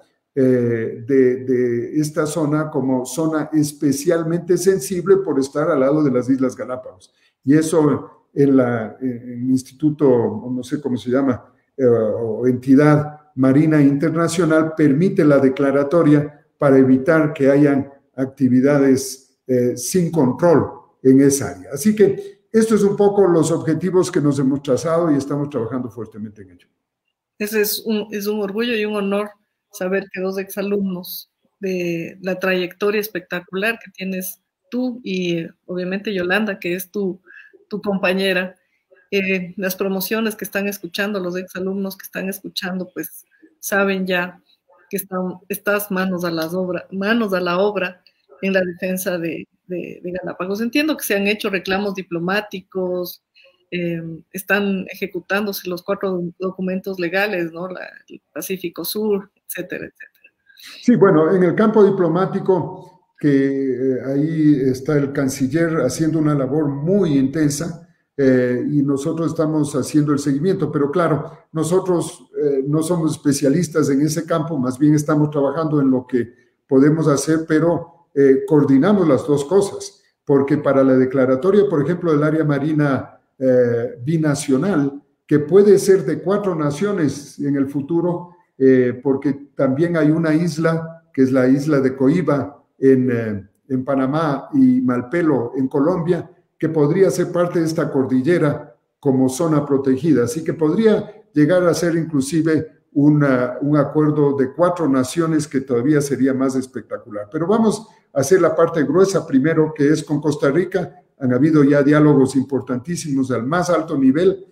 eh, de, de esta zona como zona especialmente sensible por estar al lado de las Islas Galápagos. Y eso en la, en el instituto, no sé cómo se llama, eh, o entidad marina internacional, permite la declaratoria para evitar que hayan actividades eh, sin control en esa área. Así que esto es un poco los objetivos que nos hemos trazado y estamos trabajando fuertemente en ello. Ese es un, es un orgullo y un honor saber que dos exalumnos de la trayectoria espectacular que tienes tú y obviamente Yolanda, que es tu, tu compañera, eh, las promociones que están escuchando, los exalumnos que están escuchando, pues saben ya que están, estás manos a, las obra, manos a la obra en la defensa de, de, de Galápagos. Entiendo que se han hecho reclamos diplomáticos, eh, están ejecutándose los cuatro documentos legales, ¿no? La, el Pacífico Sur, etcétera, etcétera. Sí, bueno, en el campo diplomático, que eh, ahí está el canciller haciendo una labor muy intensa, eh, y nosotros estamos haciendo el seguimiento, pero claro, nosotros eh, no somos especialistas en ese campo, más bien estamos trabajando en lo que podemos hacer, pero eh, coordinamos las dos cosas, porque para la declaratoria, por ejemplo, del área marina eh, binacional, que puede ser de cuatro naciones en el futuro, eh, porque también hay una isla, que es la isla de Coiba en, eh, en Panamá, y Malpelo en Colombia, que podría ser parte de esta cordillera como zona protegida. Así que podría llegar a ser inclusive una, un acuerdo de cuatro naciones que todavía sería más espectacular. Pero vamos a hacer la parte gruesa primero, que es con Costa Rica. Han habido ya diálogos importantísimos al más alto nivel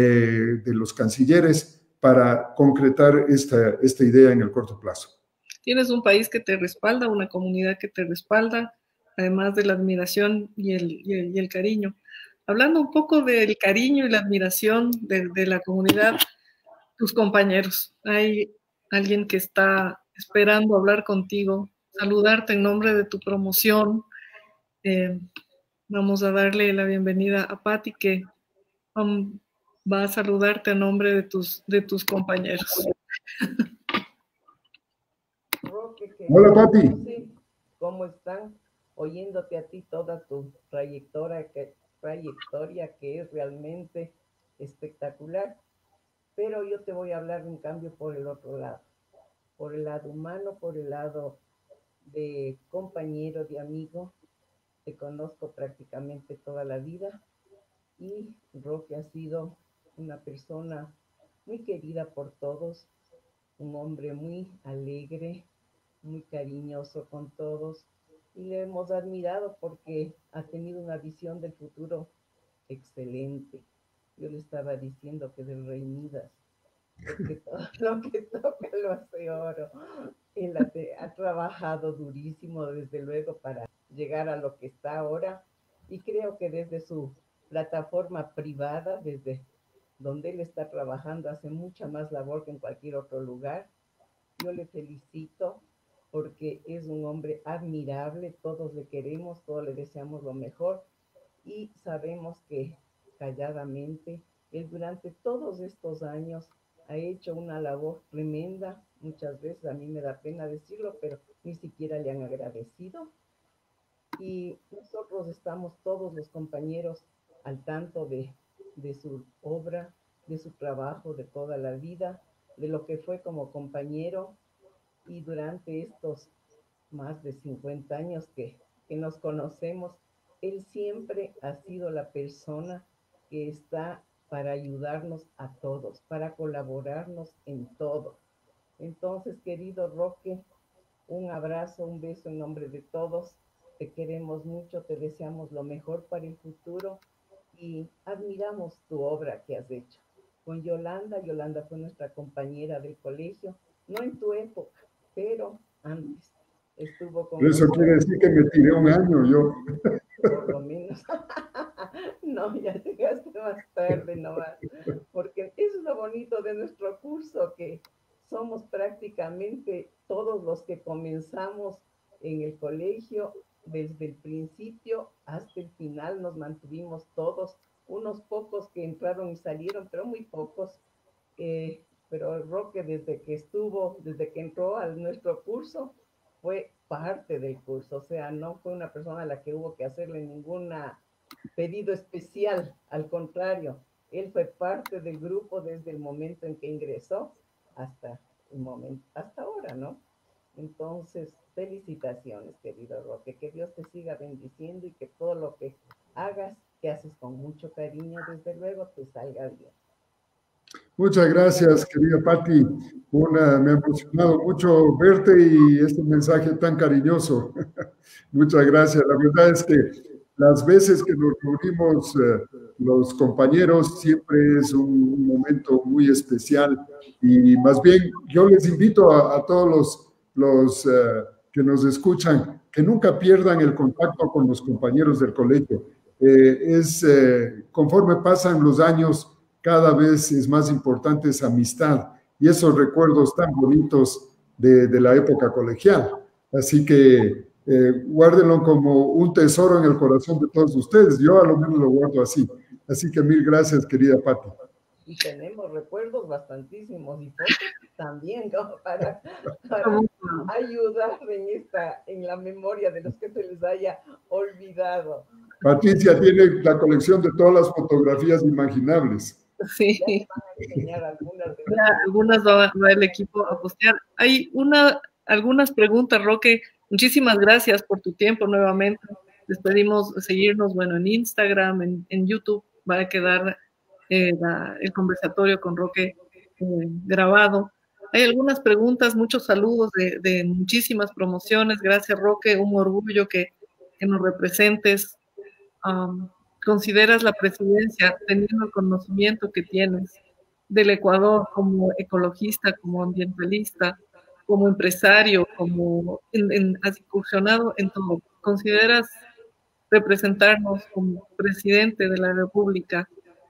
eh, de los cancilleres para concretar esta, esta idea en el corto plazo. Tienes un país que te respalda, una comunidad que te respalda, además de la admiración y el, y el, y el cariño. Hablando un poco del cariño y la admiración de, de la comunidad, tus compañeros, hay alguien que está esperando hablar contigo, saludarte en nombre de tu promoción. Eh, vamos a darle la bienvenida a Patti, que um, va a saludarte en nombre de tus, de tus compañeros. Hola, Patti. cómo están, oyéndote a ti toda tu trayectoria que, trayectoria que es realmente espectacular. Pero yo te voy a hablar en cambio por el otro lado, por el lado humano, por el lado de compañero, de amigo. Te conozco prácticamente toda la vida y Roque ha sido una persona muy querida por todos, un hombre muy alegre, muy cariñoso con todos, y le hemos admirado porque ha tenido una visión del futuro excelente. Yo le estaba diciendo que del Rey Midas, porque todo lo que toca lo hace oro. Él ha, ha trabajado durísimo, desde luego, para llegar a lo que está ahora, y creo que desde su plataforma privada, desde donde él está trabajando, hace mucha más labor que en cualquier otro lugar. Yo le felicito porque es un hombre admirable, todos le queremos, todos le deseamos lo mejor, y sabemos que calladamente él durante todos estos años ha hecho una labor tremenda. Muchas veces a mí me da pena decirlo, pero ni siquiera le han agradecido. Y nosotros estamos todos los compañeros al tanto de, de su obra, de su trabajo, de toda la vida, de lo que fue como compañero. Y durante estos más de cincuenta años que, que nos conocemos, él siempre ha sido la persona que está para ayudarnos a todos, para colaborarnos en todo. Entonces, querido Roque, un abrazo, un beso en nombre de todos. Te queremos mucho, te deseamos lo mejor para el futuro y admiramos tu obra que has hecho. Con Yolanda, Yolanda fue nuestra compañera del colegio, no en tu época, pero antes estuvo con Eso nosotros. Quiere decir que me tiré un año yo. Por lo menos. No, ya llegaste más tarde nomás. Porque eso es lo bonito de nuestro curso, que somos prácticamente todos los que comenzamos en el colegio, desde el principio hasta el final nos mantuvimos todos, unos pocos que entraron y salieron, pero muy pocos. Eh, pero Roque, desde que estuvo, desde que entró a nuestro curso, fue parte del curso, o sea, no fue una persona a la que hubo que hacerle ningún pedido especial, al contrario, él fue parte del grupo desde el momento en que ingresó hasta el momento, hasta ahora, ¿no? Entonces, felicitaciones, querido Roque, que Dios te siga bendiciendo y que todo lo que hagas, que haces con mucho cariño, desde luego, te salga bien. Muchas gracias, querida Patti. Una, me ha emocionado mucho verte y este mensaje tan cariñoso. Muchas gracias. La verdad es que las veces que nos reunimos eh, los compañeros siempre es un, un momento muy especial, y más bien yo les invito a, a todos los, los eh, que nos escuchan que nunca pierdan el contacto con los compañeros del colegio. Eh, es, eh, conforme pasan los años, cada vez es más importante esa amistad y esos recuerdos tan bonitos de, de la época colegial. Así que eh, guárdenlo como un tesoro en el corazón de todos ustedes. Yo a lo menos lo guardo así. Así que mil gracias, querida Patti. Y tenemos recuerdos bastantísimos y fotos también, ¿no? para, para ayudar en, esta, en la memoria de los que se les haya olvidado. Patricia tiene la colección de todas las fotografías imaginables. Sí, ya van a enseñar algunas, de ya, algunas va, va el equipo a postear. Hay una, algunas preguntas, Roque. Muchísimas gracias por tu tiempo nuevamente. Les pedimos seguirnos, bueno, en Instagram, en, en YouTube. Va a quedar eh, la, el conversatorio con Roque eh, grabado. Hay algunas preguntas, muchos saludos de, de muchísimas promociones. Gracias, Roque. Un orgullo que, que nos representes. Um, ¿Consideras la presidencia, teniendo el conocimiento que tienes del Ecuador como ecologista, como ambientalista, como empresario, como en, en, has incursionado en todo, consideras representarnos como presidente de la República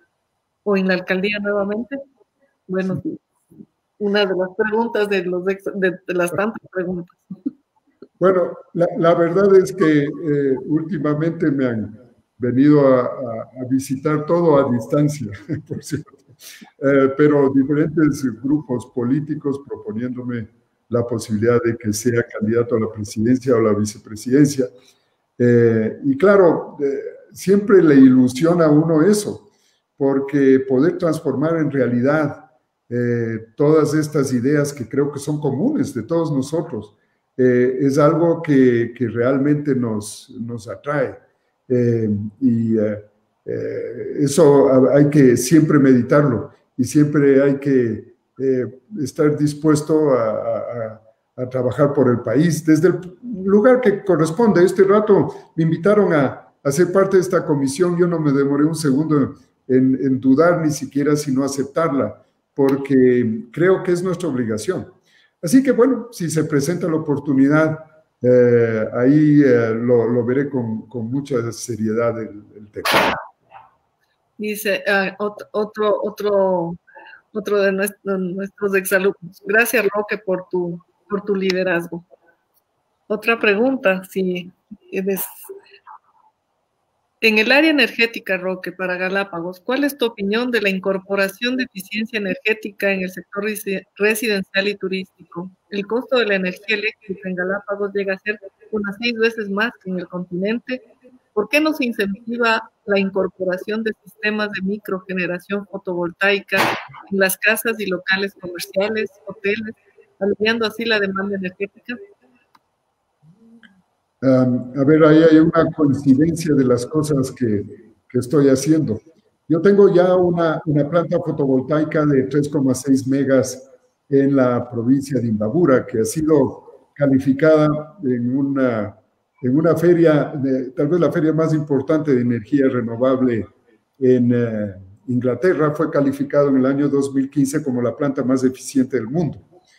o en la alcaldía nuevamente? Bueno, sí, una de las preguntas de, los de, de, de las tantas preguntas. Bueno, la, la verdad es que eh, últimamente me han venido a, a, a visitar todo a distancia, por cierto, eh, pero diferentes grupos políticos proponiéndome la posibilidad de que sea candidato a la presidencia o la vicepresidencia. Eh, y claro, eh, siempre le ilusiona a uno eso, porque poder transformar en realidad eh, todas estas ideas que creo que son comunes de todos nosotros, eh, es algo que, que realmente nos, nos atrae. Eh, y eh, eh, eso hay que siempre meditarlo y siempre hay que eh, estar dispuesto a, a, a trabajar por el país desde el lugar que corresponde. Este rato me invitaron a, a ser parte de esta comisión. Yo no me demoré un segundo en, en dudar ni siquiera sino aceptarla, porque creo que es nuestra obligación. Así que bueno, si se presenta la oportunidad, eh, ahí eh, lo, lo veré con, con mucha seriedad el, el tema. Dice uh, otro, otro, otro, otro de nuestros, nuestros exalumnos. Gracias, Roque, por tu, por tu liderazgo. Otra pregunta, si eres... En el área energética, Roque, para Galápagos, ¿cuál es tu opinión de la incorporación de eficiencia energética en el sector residencial y turístico? El costo de la energía eléctrica en Galápagos llega a ser unas seis veces más que en el continente. ¿Por qué no se incentiva la incorporación de sistemas de microgeneración fotovoltaica en las casas y locales comerciales, hoteles, aliviando así la demanda energética? Um, a ver, ahí hay una coincidencia de las cosas que, que estoy haciendo. Yo tengo ya una, una planta fotovoltaica de tres coma seis megas en la provincia de Imbabura, que ha sido calificada en una, en una feria, de, tal vez la feria más importante de energía renovable en uh, Inglaterra. Fue calificado en el año dos mil quince como la planta más eficiente del mundo.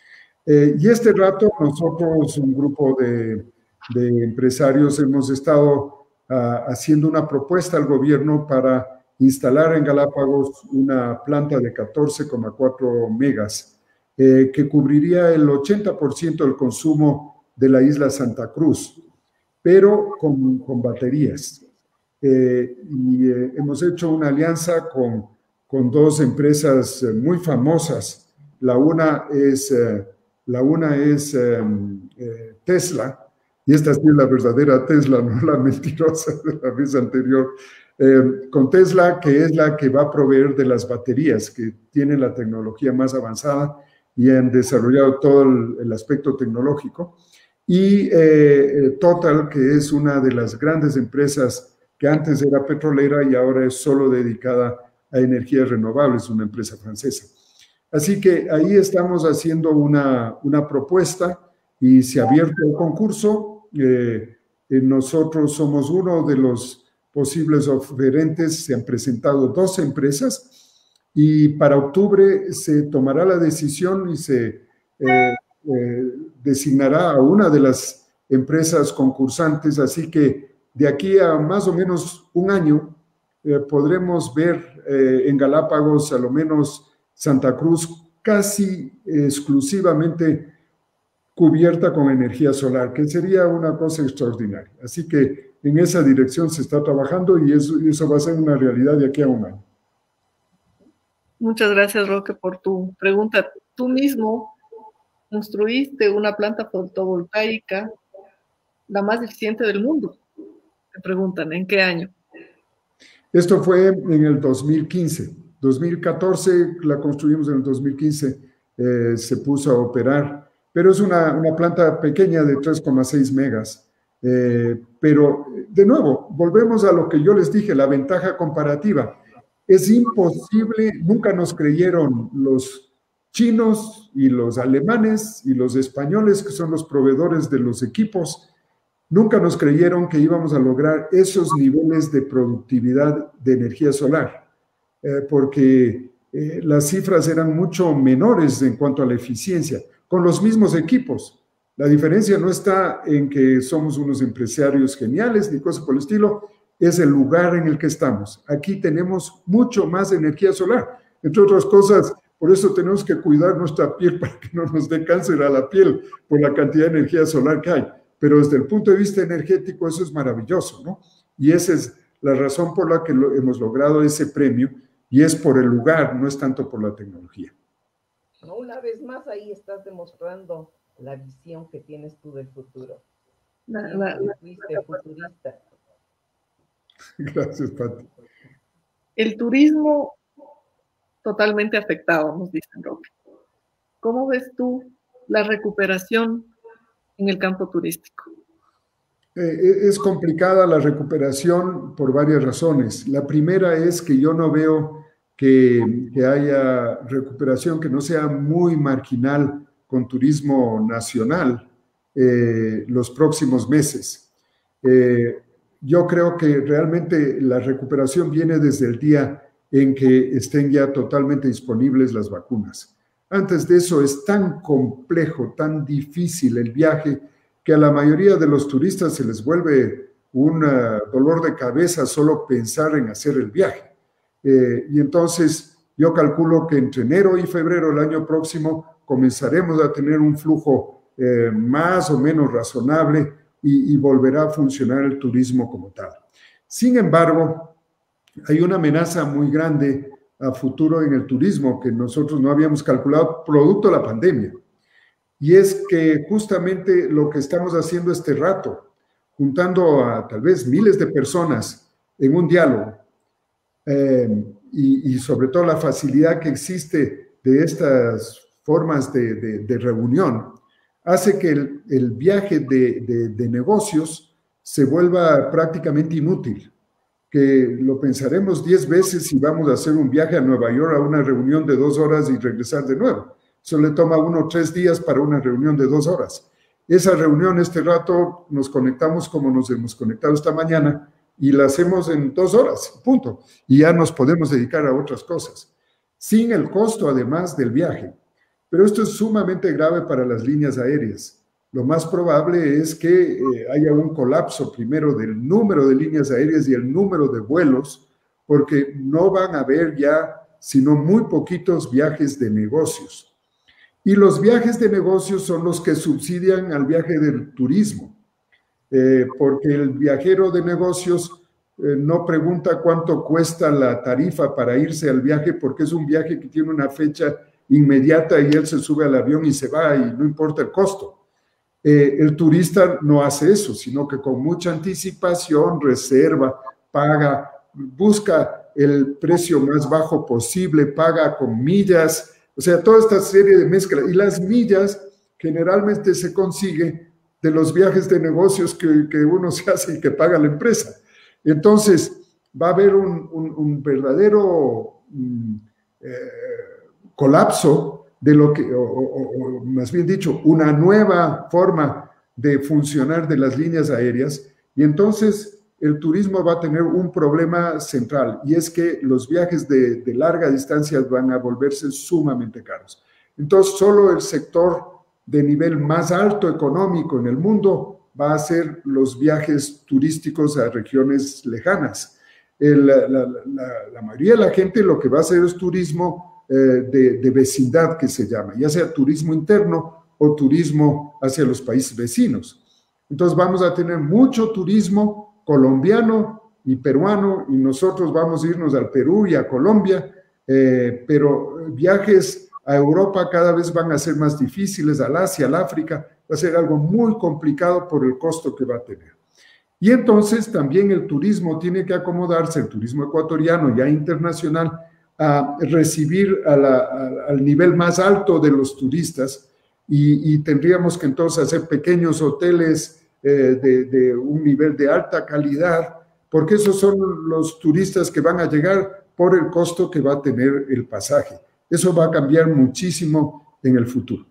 Eh, y este rato nosotros, un grupo de de empresarios, hemos estado uh, haciendo una propuesta al gobierno para instalar en Galápagos una planta de catorce coma cuatro megas eh, que cubriría el ochenta por ciento del consumo de la isla Santa Cruz, pero con, con baterías. Eh, y eh, hemos hecho una alianza con, con dos empresas muy famosas. La una es, eh, la una es eh, eh, Tesla, y esta sí es la verdadera Tesla, no la mentirosa de la vez anterior, eh, con Tesla, que es la que va a proveer de las baterías, que tienen la tecnología más avanzada y han desarrollado todo el, el aspecto tecnológico, y eh, Total, que es una de las grandes empresas que antes era petrolera y ahora es solo dedicada a energías renovables, una empresa francesa. Así que ahí estamos haciendo una, una propuesta y se ha abierto el concurso. Eh, eh, nosotros somos uno de los posibles oferentes. Se han presentado dos empresas y para octubre se tomará la decisión y se eh, eh, designará a una de las empresas concursantes. Así que de aquí a más o menos un año eh, podremos ver eh, en Galápagos, a lo menos Santa Cruz, casi exclusivamente cubierta con energía solar, que sería una cosa extraordinaria. Así que en esa dirección se está trabajando y eso, eso va a ser una realidad de aquí a un año. Muchas gracias, Roque, por tu pregunta. Tú mismo construiste una planta fotovoltaica, la más eficiente del mundo. Me preguntan, ¿en qué año? Esto fue en el dos mil quince. dos mil catorce la construimos, en el dos mil quince eh, se puso a operar. Pero es una, una planta pequeña de tres coma seis megas. Eh, pero, de nuevo, volvemos a lo que yo les dije, la ventaja comparativa. Es imposible, nunca nos creyeron los chinos y los alemanes y los españoles, que son los proveedores de los equipos, nunca nos creyeron que íbamos a lograr esos niveles de productividad de energía solar, eh, porque eh, las cifras eran mucho menores en cuanto a la eficiencia, con los mismos equipos. La diferencia no está en que somos unos empresarios geniales ni cosas por el estilo, es el lugar en el que estamos. Aquí tenemos mucho más energía solar, entre otras cosas. Por eso tenemos que cuidar nuestra piel para que no nos dé cáncer a la piel por la cantidad de energía solar que hay. Pero desde el punto de vista energético eso es maravilloso, ¿no? Y esa es la razón por la que lo, hemos logrado ese premio, y es por el lugar, no es tanto por la tecnología. Una vez más ahí estás demostrando la visión que tienes tú del futuro. La, Siempre la, la, fuiste futurista. Gracias, Pati. El turismo totalmente afectado, nos dicen, Roque. ¿Cómo ves tú la recuperación en el campo turístico? Eh, es complicada la recuperación por varias razones. La primera es que yo no veo que, que haya recuperación que no sea muy marginal con turismo nacional eh, los próximos meses. Eh, yo creo que realmente la recuperación viene desde el día en que estén ya totalmente disponibles las vacunas. Antes de eso es tan complejo, tan difícil el viaje, que a la mayoría de los turistas se les vuelve un uh, dolor de cabeza solo pensar en hacer el viaje. Eh, y entonces yo calculo que entre enero y febrero del año próximo comenzaremos a tener un flujo eh, más o menos razonable y, y volverá a funcionar el turismo como tal. Sin embargo, hay una amenaza muy grande a futuro en el turismo que nosotros no habíamos calculado producto de la pandemia. Y es que justamente lo que estamos haciendo este rato, juntando a tal vez miles de personas en un diálogo, eh, y, y sobre todo la facilidad que existe de estas formas de, de, de reunión, hace que el, el viaje de, de, de negocios se vuelva prácticamente inútil, que lo pensaremos diez veces si vamos a hacer un viaje a Nueva York a una reunión de dos horas y regresar de nuevo. Eso le toma a uno tres días para una reunión de dos horas. Esa reunión, este rato, nos conectamos como nos hemos conectado esta mañana y la hacemos en dos horas, punto. Y ya nos podemos dedicar a otras cosas, sin el costo además del viaje. Pero esto es sumamente grave para las líneas aéreas. Lo más probable es que eh, haya un colapso primero del número de líneas aéreas y el número de vuelos, porque no van a haber ya sino muy poquitos viajes de negocios. Y los viajes de negocios son los que subsidian al viaje del turismo, eh, porque el viajero de negocios eh, no pregunta cuánto cuesta la tarifa para irse al viaje, porque es un viaje que tiene una fecha inmediata y él se sube al avión y se va y no importa el costo. Eh, el turista no hace eso, sino que con mucha anticipación reserva, paga, busca el precio más bajo posible, paga con millas. O sea, toda esta serie de mezclas. Y las millas generalmente se consigue de los viajes de negocios que, que uno se hace y que paga la empresa. Entonces, va a haber un, un, un verdadero um, eh, colapso de lo que, o, o, o más bien dicho, una nueva forma de funcionar de las líneas aéreas. Y entonces el turismo va a tener un problema central, y es que los viajes de, de larga distancia van a volverse sumamente caros. Entonces, solo el sector de nivel más alto económico en el mundo va a hacer los viajes turísticos a regiones lejanas. El, la, la, la, la mayoría de la gente lo que va a hacer es turismo eh, de, de vecindad, que se llama, ya sea turismo interno o turismo hacia los países vecinos. Entonces, vamos a tener mucho turismo colombiano y peruano, y nosotros vamos a irnos al Perú y a Colombia, eh, pero viajes a Europa cada vez van a ser más difíciles, al Asia, al África, va a ser algo muy complicado por el costo que va a tener. Y entonces también el turismo tiene que acomodarse, el turismo ecuatoriano ya internacional, a recibir a la, a, al nivel más alto de los turistas, y, y tendríamos que entonces hacer pequeños hoteles Eh, de, de un nivel de alta calidad, porque esos son los turistas que van a llegar por el costo que va a tener el pasaje. Eso va a cambiar muchísimo en el futuro.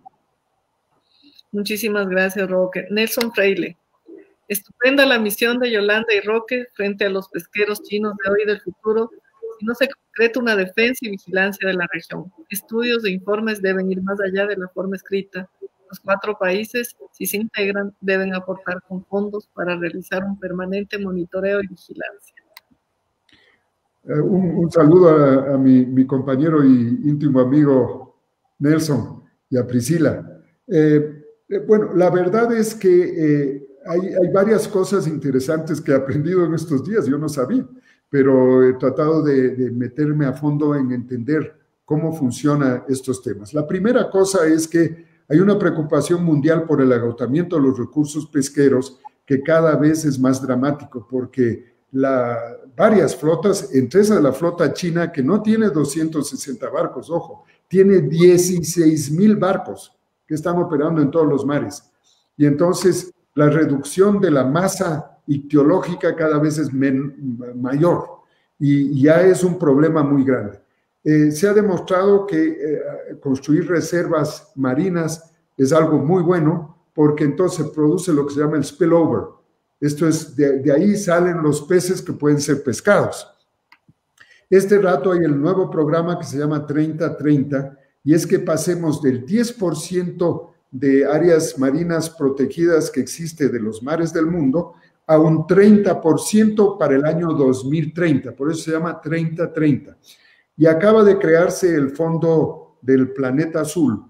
Muchísimas gracias, Roque. Nelson Freile. Estupenda la misión de Yolanda y Roque frente a los pesqueros chinos de hoy y del futuro, si no se concreta una defensa y vigilancia de la región. Estudios e informes deben ir más allá de la forma escrita. Los cuatro países, si se integran, deben aportar con fondos para realizar un permanente monitoreo y vigilancia. Uh, un, un saludo a, a mi, mi compañero y íntimo amigo Nelson y a Priscila. Eh, eh, bueno, la verdad es que eh, hay, hay varias cosas interesantes que he aprendido en estos días, yo no sabía, pero he tratado de, de meterme a fondo en entender cómo funcionan estos temas. La primera cosa es que hay una preocupación mundial por el agotamiento de los recursos pesqueros que cada vez es más dramático, porque la, varias flotas, entre esas la flota china, que no tiene doscientos sesenta barcos, ojo, tiene dieciséis mil barcos que están operando en todos los mares. Y entonces la reducción de la masa ictiológica cada vez es men, mayor y ya es un problema muy grande. Eh, se ha demostrado que eh, construir reservas marinas es algo muy bueno porque entonces produce lo que se llama el spillover. Esto es, de, de ahí salen los peces que pueden ser pescados. Este rato hay el nuevo programa que se llama treinta treinta y es que pasemos del diez por ciento de áreas marinas protegidas que existe de los mares del mundo a un treinta por ciento para el año dos mil treinta. Por eso se llama treinta treinta. Y acaba de crearse el Fondo del Planeta Azul,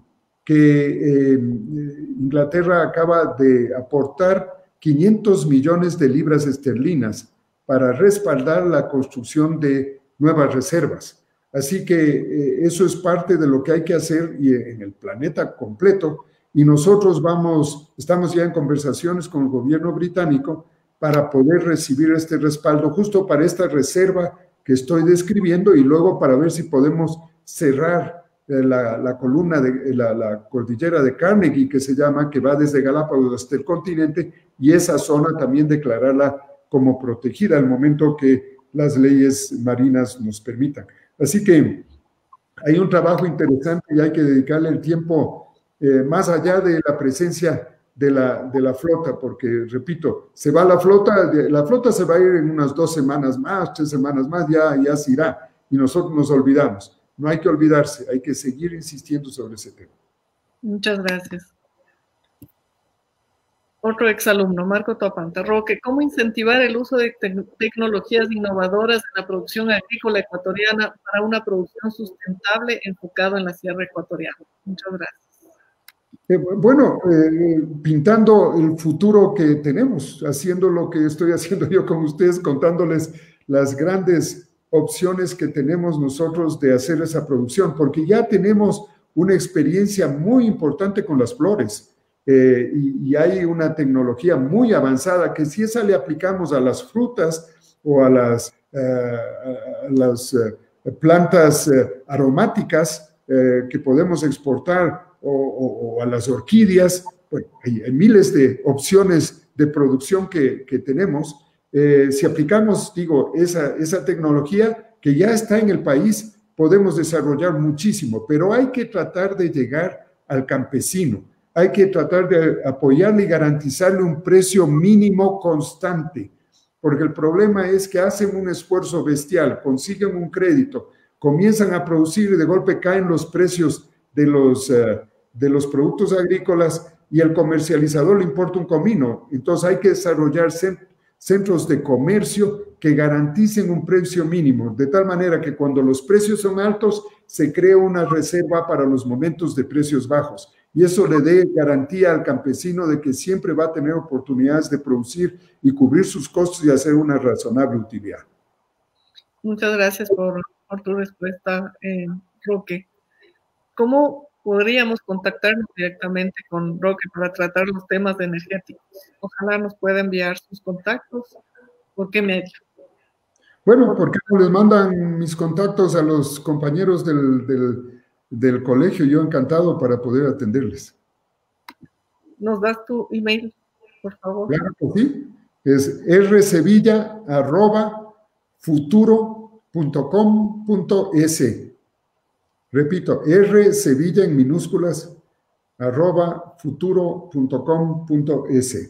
que eh, Inglaterra acaba de aportar quinientos millones de libras esterlinas para respaldar la construcción de nuevas reservas. Así que eh, eso es parte de lo que hay que hacer y en el planeta completo. Y nosotros vamos, estamos ya en conversaciones con el gobierno británico para poder recibir este respaldo justo para esta reserva que estoy describiendo y luego para ver si podemos cerrar la, la columna, de la, la cordillera de Carnegie, que se llama, que va desde Galápagos hasta el continente, y esa zona también declararla como protegida al momento que las leyes marinas nos permitan. Así que hay un trabajo interesante y hay que dedicarle el tiempo eh, más allá de la presencia de la, de la flota, porque, repito, se va la flota, la flota se va a ir en unas dos semanas más, tres semanas más, ya, ya se irá, y nosotros nos olvidamos. No hay que olvidarse, hay que seguir insistiendo sobre ese tema. Muchas gracias. Otro exalumno, Marco Topanta. Roque, ¿cómo incentivar el uso de te tecnologías innovadoras en la producción agrícola ecuatoriana para una producción sustentable enfocado en la sierra ecuatoriana? Muchas gracias. Eh, bueno, eh, pintando el futuro que tenemos, haciendo lo que estoy haciendo yo con ustedes, contándoles las grandes opciones que tenemos nosotros de hacer esa producción, porque ya tenemos una experiencia muy importante con las flores eh, y, y hay una tecnología muy avanzada que si esa le aplicamos a las frutas o a las, eh, a las eh, plantas eh, aromáticas eh, que podemos exportar O, o, o a las orquídeas, bueno, hay, hay miles de opciones de producción que, que tenemos. Eh, si aplicamos, digo, esa, esa tecnología que ya está en el país, podemos desarrollar muchísimo, pero hay que tratar de llegar al campesino, hay que tratar de apoyarle y garantizarle un precio mínimo constante, porque el problema es que hacen un esfuerzo bestial, consiguen un crédito, comienzan a producir y de golpe caen los precios de los... Uh, de los productos agrícolas y el comercializador le importa un comino. Entonces hay que desarrollar centros de comercio que garanticen un precio mínimo, de tal manera que cuando los precios son altos, se crea una reserva para los momentos de precios bajos. Y eso le dé garantía al campesino de que siempre va a tener oportunidades de producir y cubrir sus costos y hacer una razonable utilidad. Muchas gracias por, por tu respuesta, eh, Roque. ¿Cómo podríamos contactarnos directamente con Roque para tratar los temas energéticos? Ojalá nos pueda enviar sus contactos. ¿Por qué medio? Bueno, ¿por qué no les mandan mis contactos a los compañeros del, del, del colegio? Yo encantado para poder atenderles. ¿Nos das tu email, por favor? Claro que sí. Es rsevilla arroba futuro punto com punto es. Repito, rsevilla en minúsculas, arroba futuro punto com punto es.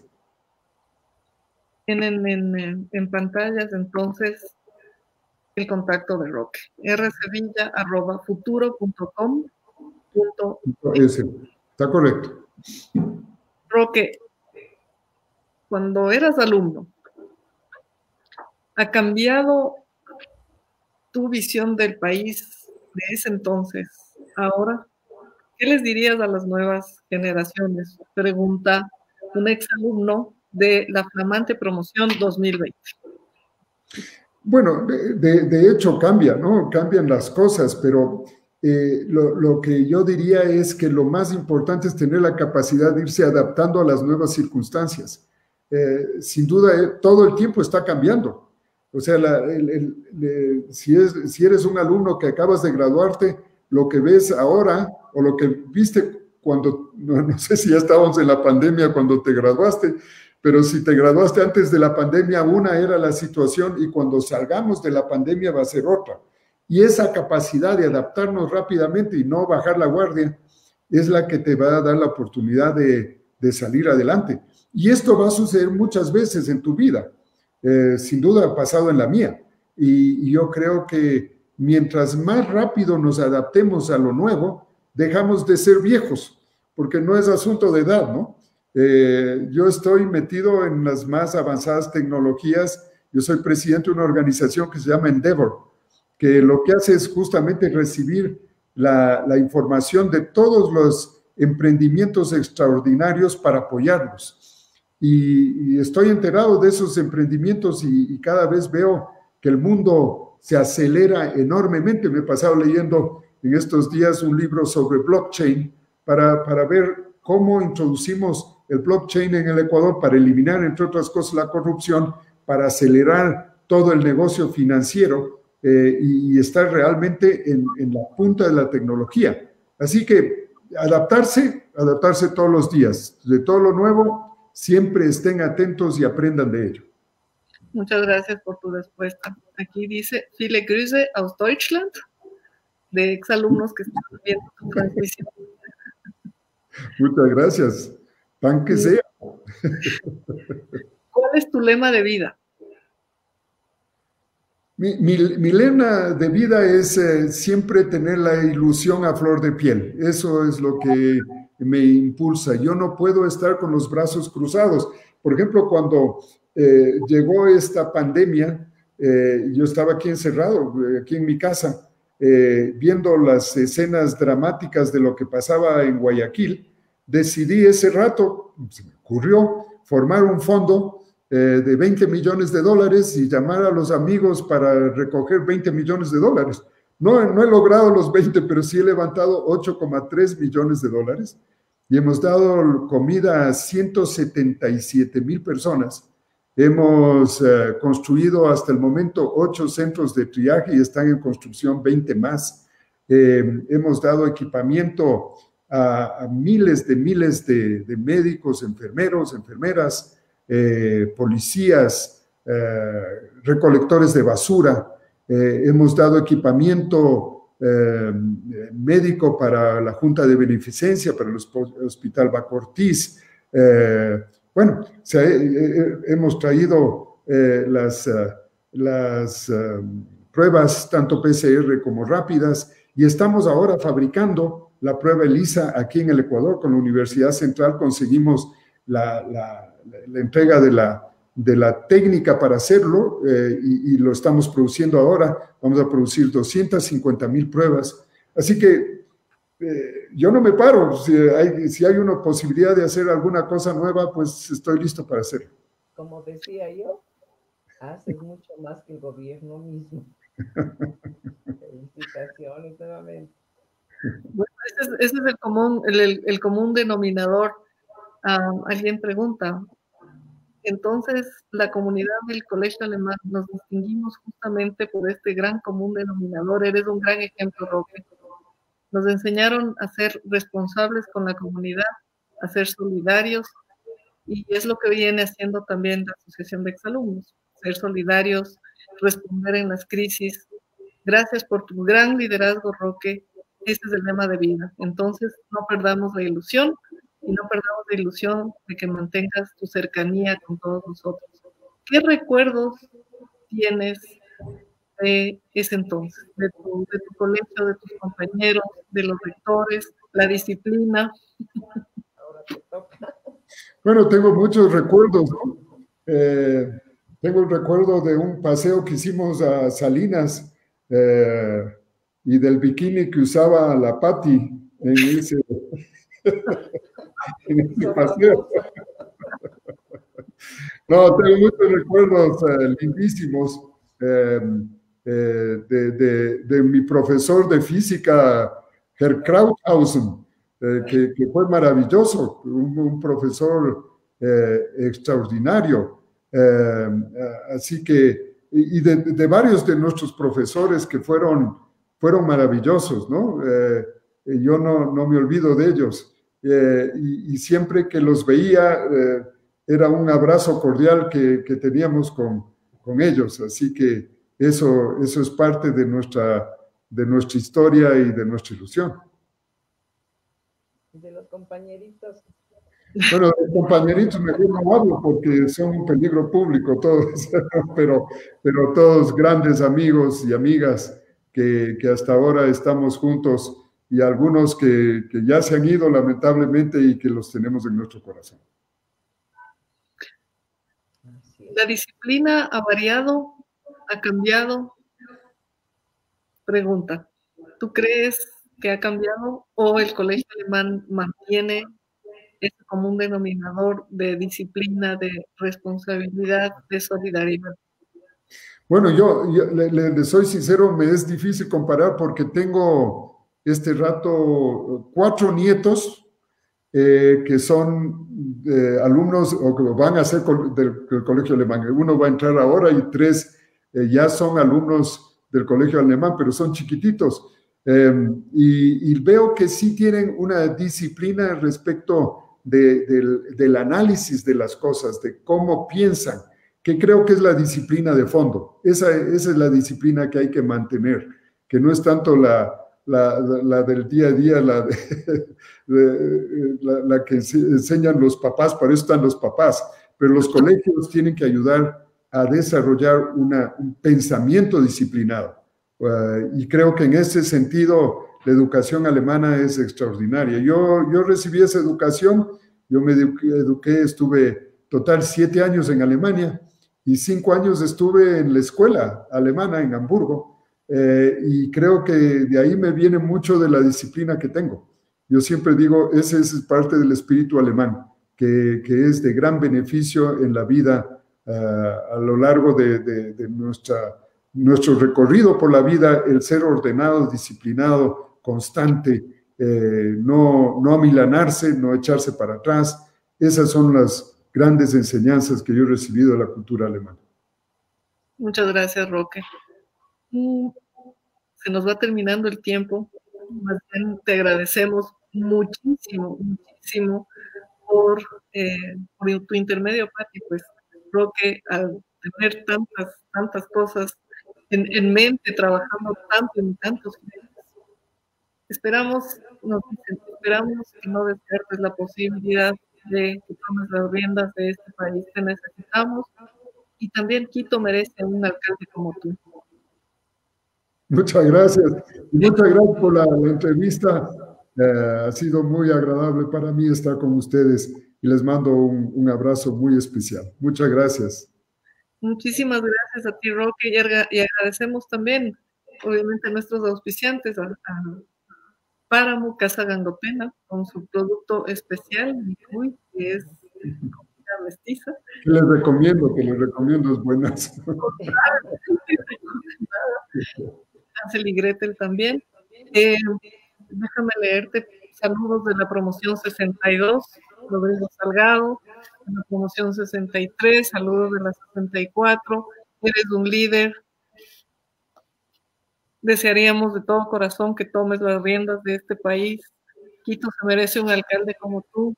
Tienen en, en, en pantallas, entonces, el contacto de Roque. rsevilla arroba futuro punto com punto es. Está correcto. Roque, cuando eras alumno, ¿ha cambiado tu visión del país de ese entonces, ahora? ¿Qué les dirías a las nuevas generaciones? Pregunta un exalumno de la flamante promoción dos mil veinte. Bueno, de, de, de hecho cambia, ¿no? Cambian las cosas, pero eh, lo, lo que yo diría es que lo más importante es tener la capacidad de irse adaptando a las nuevas circunstancias. Eh, sin duda, eh, todo el tiempo está cambiando. O sea, la, el, el, el, si, es, si eres un alumno que acabas de graduarte, lo que ves ahora o lo que viste cuando, no, no sé si ya estábamos en la pandemia cuando te graduaste, pero si te graduaste antes de la pandemia, una era la situación y cuando salgamos de la pandemia va a ser otra. Y esa capacidad de adaptarnos rápidamente y no bajar la guardia es la que te va a dar la oportunidad de, de salir adelante. Y esto va a suceder muchas veces en tu vida. Eh, sin duda ha pasado en la mía. Y, y yo creo que mientras más rápido nos adaptemos a lo nuevo, dejamos de ser viejos, porque no es asunto de edad, ¿no? Eh, yo estoy metido en las más avanzadas tecnologías. Yo soy presidente de una organización que se llama Endeavor, que lo que hace es justamente recibir la, la información de todos los emprendimientos extraordinarios para apoyarlos. Y, y estoy enterado de esos emprendimientos y, y cada vez veo que el mundo se acelera enormemente. Me he pasado leyendo en estos días un libro sobre blockchain para, para ver cómo introducimos el blockchain en el Ecuador para eliminar, entre otras cosas, la corrupción, para acelerar todo el negocio financiero eh, y, y estar realmente en, en la punta de la tecnología. Así que adaptarse, adaptarse todos los días. De todo lo nuevo, siempre estén atentos y aprendan de ello. Muchas gracias por tu respuesta. Aquí dice, viele Grüße aus Deutschland, de exalumnos que están viendo tu transmisión. Muchas gracias. Pan que sea. ¿Cuál es tu lema de vida? Mi, mi, mi lema de vida es eh, siempre tener la ilusión a flor de piel. Eso es lo que me impulsa. Yo no puedo estar con los brazos cruzados. Por ejemplo, cuando eh, llegó esta pandemia, eh, yo estaba aquí encerrado, eh, aquí en mi casa, eh, viendo las escenas dramáticas de lo que pasaba en Guayaquil. Decidí ese rato, se me ocurrió, formar un fondo eh, de veinte millones de dólares y llamar a los amigos para recoger veinte millones de dólares. No, no he logrado los veinte, pero sí he levantado ocho coma tres millones de dólares y hemos dado comida a ciento setenta y siete mil personas. Hemos eh, construido hasta el momento ocho centros de triaje y están en construcción veinte más. Eh, hemos dado equipamiento A, a miles de miles de, de médicos, enfermeros, enfermeras, eh, policías, eh, recolectores de basura. Eh, hemos dado equipamiento eh, médico para la Junta de Beneficencia, para el Hospital Baco Ortiz. Eh, bueno, o sea, eh, eh, hemos traído eh, las, uh, las uh, pruebas tanto P C R como rápidas y estamos ahora fabricando la prueba ELISA aquí en el Ecuador. Con la Universidad Central conseguimos la, la, la entrega de la, de la técnica para hacerlo eh, y, y lo estamos produciendo ahora. Vamos a producir doscientas cincuenta mil pruebas. Así que eh, yo no me paro. Si hay, si hay una posibilidad de hacer alguna cosa nueva, pues estoy listo para hacerlo. Como decía yo, haces mucho más que el gobierno mismo. Felicitaciones nuevamente. Bueno, ese es, ese es el, común, el, el, el común denominador. Uh, alguien pregunta, entonces la comunidad del Colegio Alemán nos distinguimos justamente por este gran común denominador. Eres un gran ejemplo, Roque. Nos enseñaron a ser responsables con la comunidad, a ser solidarios, y es lo que viene haciendo también la Asociación de Exalumnos, ser solidarios, responder en las crisis. Gracias por tu gran liderazgo, Roque. Ese es el lema de vida. Entonces, no perdamos la ilusión y no perdamos la ilusión de que mantengas tu cercanía con todos nosotros. ¿Qué recuerdos tienes de ese entonces? De tu, de tu colegio, de tus compañeros, de los rectores, la disciplina. Ahora te toca. Bueno, tengo muchos recuerdos, ¿no? Eh, tengo el recuerdo de un paseo que hicimos a Salinas, eh, y del bikini que usaba la Patti en ese, en ese paseo. No, tengo muchos recuerdos eh, lindísimos. Eh, eh, de, de, de mi profesor de física, Herr Krauthausen, eh, que, que fue maravilloso, un, un profesor eh, extraordinario. Eh, así que, y de, de varios de nuestros profesores que fueron, fueron maravillosos, ¿no? Eh, yo no, no me olvido de ellos. Eh, y, y siempre que los veía, eh, era un abrazo cordial que, que teníamos con, con ellos. Así que eso, eso es parte de nuestra, de nuestra historia y de nuestra ilusión. De los compañeritos. Bueno, de compañeritos mejor no hablo porque son un peligro público todos, pero, pero todos grandes amigos y amigas que, que hasta ahora estamos juntos y algunos que, que ya se han ido lamentablemente y que los tenemos en nuestro corazón. ¿La disciplina ha variado? ¿Ha cambiado? Pregunta, ¿tú crees que ha cambiado o el colegio alemán mantiene ese común denominador de disciplina, de responsabilidad, de solidaridad? Bueno, yo, yo le, le soy sincero, me es difícil comparar porque tengo este rato cuatro nietos eh, que son eh, alumnos o que van a ser del, del colegio alemán. Uno va a entrar ahora y tres eh, ya son alumnos del colegio alemán, pero son chiquititos. Eh, y, y veo que sí tienen una disciplina respecto de, del, del análisis de las cosas, de cómo piensan, que creo que es la disciplina de fondo. Esa, esa es la disciplina que hay que mantener, que no es tanto la, la, la, la del día a día, la, de, de, la, la que enseñan los papás, para eso están los papás, pero los colegios tienen que ayudar a desarrollar una, un pensamiento disciplinado. Uh, y creo que en ese sentido la educación alemana es extraordinaria. Yo, yo recibí esa educación, yo me eduqué, eduqué, estuve total siete años en Alemania y cinco años estuve en la escuela alemana en Hamburgo, eh, y creo que de ahí me viene mucho de la disciplina que tengo. Yo siempre digo, ese es parte del espíritu alemán, que, que es de gran beneficio en la vida uh, a lo largo de, de, de nuestra, nuestro recorrido por la vida, el ser ordenado, disciplinado, constante, eh, no, no amilanarse, no echarse para atrás. Esas son las grandes enseñanzas que yo he recibido de la cultura alemana. Muchas gracias, Roque. Se nos va terminando el tiempo. Más bien te agradecemos muchísimo, muchísimo por, eh, por tu intermedio, Pati. Pues Roque, al tener tantas, tantas cosas en, en mente, trabajando tanto en tantos frentes, esperamos, nos dicen, esperamos que no descartes la posibilidad de que tomes las riendas de este país. Te necesitamos y también Quito merece un alcalde como tú. Muchas gracias. Y muchas gracias por la, la entrevista. Eh, ha sido muy agradable para mí estar con ustedes y les mando un, un abrazo muy especial. Muchas gracias. Muchísimas gracias a ti, Roque, y, y agradecemos también, obviamente, a nuestros auspiciantes, a, a Páramo, Casa Gangotena, con su producto especial, Micuy, que es comida mestiza. Que les recomiendo, que les recomiendo, es buenas. Hansel y Gretel también. Eh, déjame leerte saludos de la promoción sesenta y dos, Rodrigo Salgado, de la promoción sesenta y tres, saludos de la sesenta y cuatro, eres un líder. Desearíamos de todo corazón que tomes las riendas de este país. Quito se merece un alcalde como tú.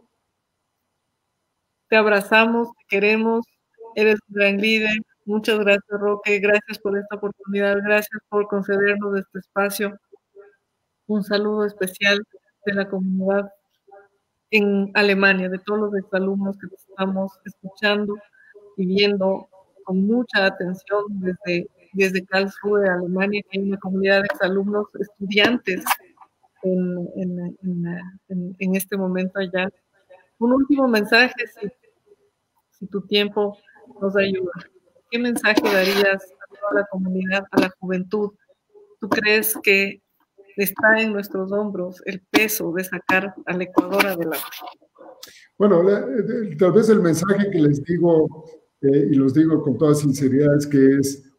Te abrazamos, te queremos, eres un gran líder. Muchas gracias, Roque. Gracias por esta oportunidad. Gracias por concedernos este espacio. Un saludo especial de la comunidad en Alemania, de todos los exalumnos que estamos escuchando y viendo con mucha atención desde, desde Karlsruhe, Alemania, que hay una comunidad de exalumnos, estudiantes en, en, en, en, en este momento allá. Un último mensaje, si, si tu tiempo nos ayuda. ¿Qué mensaje darías a toda la comunidad, a la juventud? ¿Tú crees que está en nuestros hombros el peso de sacar al Ecuador adelante? Bueno, la, tal vez el mensaje que les digo, eh, y los digo con toda sinceridad, es que es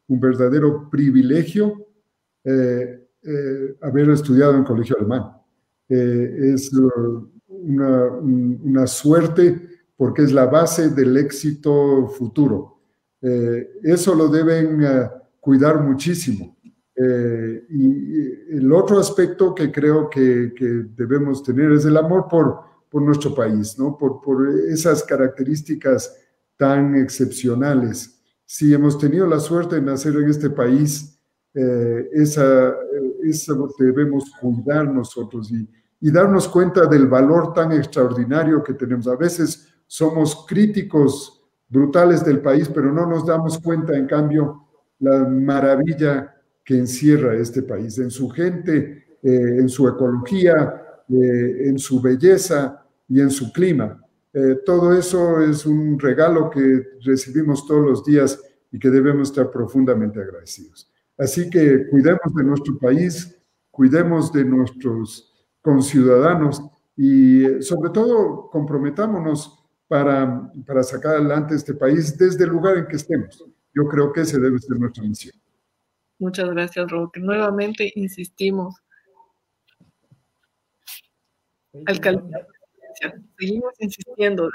un verdadero privilegio eh, eh, haber estudiado en colegio alemán. Eh, es uh, una, un, una suerte porque es la base del éxito futuro. Eh, eso lo deben uh, cuidar muchísimo. Eh, y el otro aspecto que creo que, que debemos tener es el amor por, por nuestro país, ¿no? Por, por esas características tan excepcionales. Si hemos tenido la suerte de nacer en este país, eh, esa, esa debemos cuidar nosotros y, y darnos cuenta del valor tan extraordinario que tenemos. A veces somos críticos brutales del país, pero no nos damos cuenta, en cambio, la maravilla que encierra este país, en su gente, eh, en su ecología, eh, en su belleza y en su clima. Eh, todo eso es un regalo que recibimos todos los días y que debemos estar profundamente agradecidos. Así que cuidemos de nuestro país, cuidemos de nuestros conciudadanos y sobre todo comprometámonos para, para sacar adelante este país desde el lugar en que estemos. Yo creo que esa debe ser nuestra misión. Muchas gracias, Roque. Nuevamente insistimos. Alcaldía, seguimos insistiendo.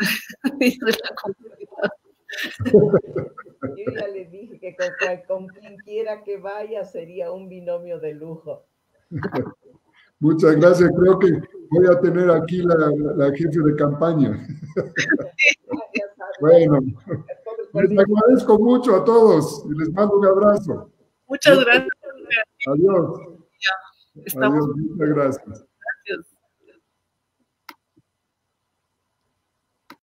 Yo ya le dije que con, con quien quiera que vaya sería un binomio de lujo. Muchas gracias. Creo que voy a tener aquí la, la, la jefe de campaña. Bueno, les agradezco mucho a todos y les mando un abrazo. Muchas gracias. Adiós. Ya, estamos. Adiós, muchas gracias.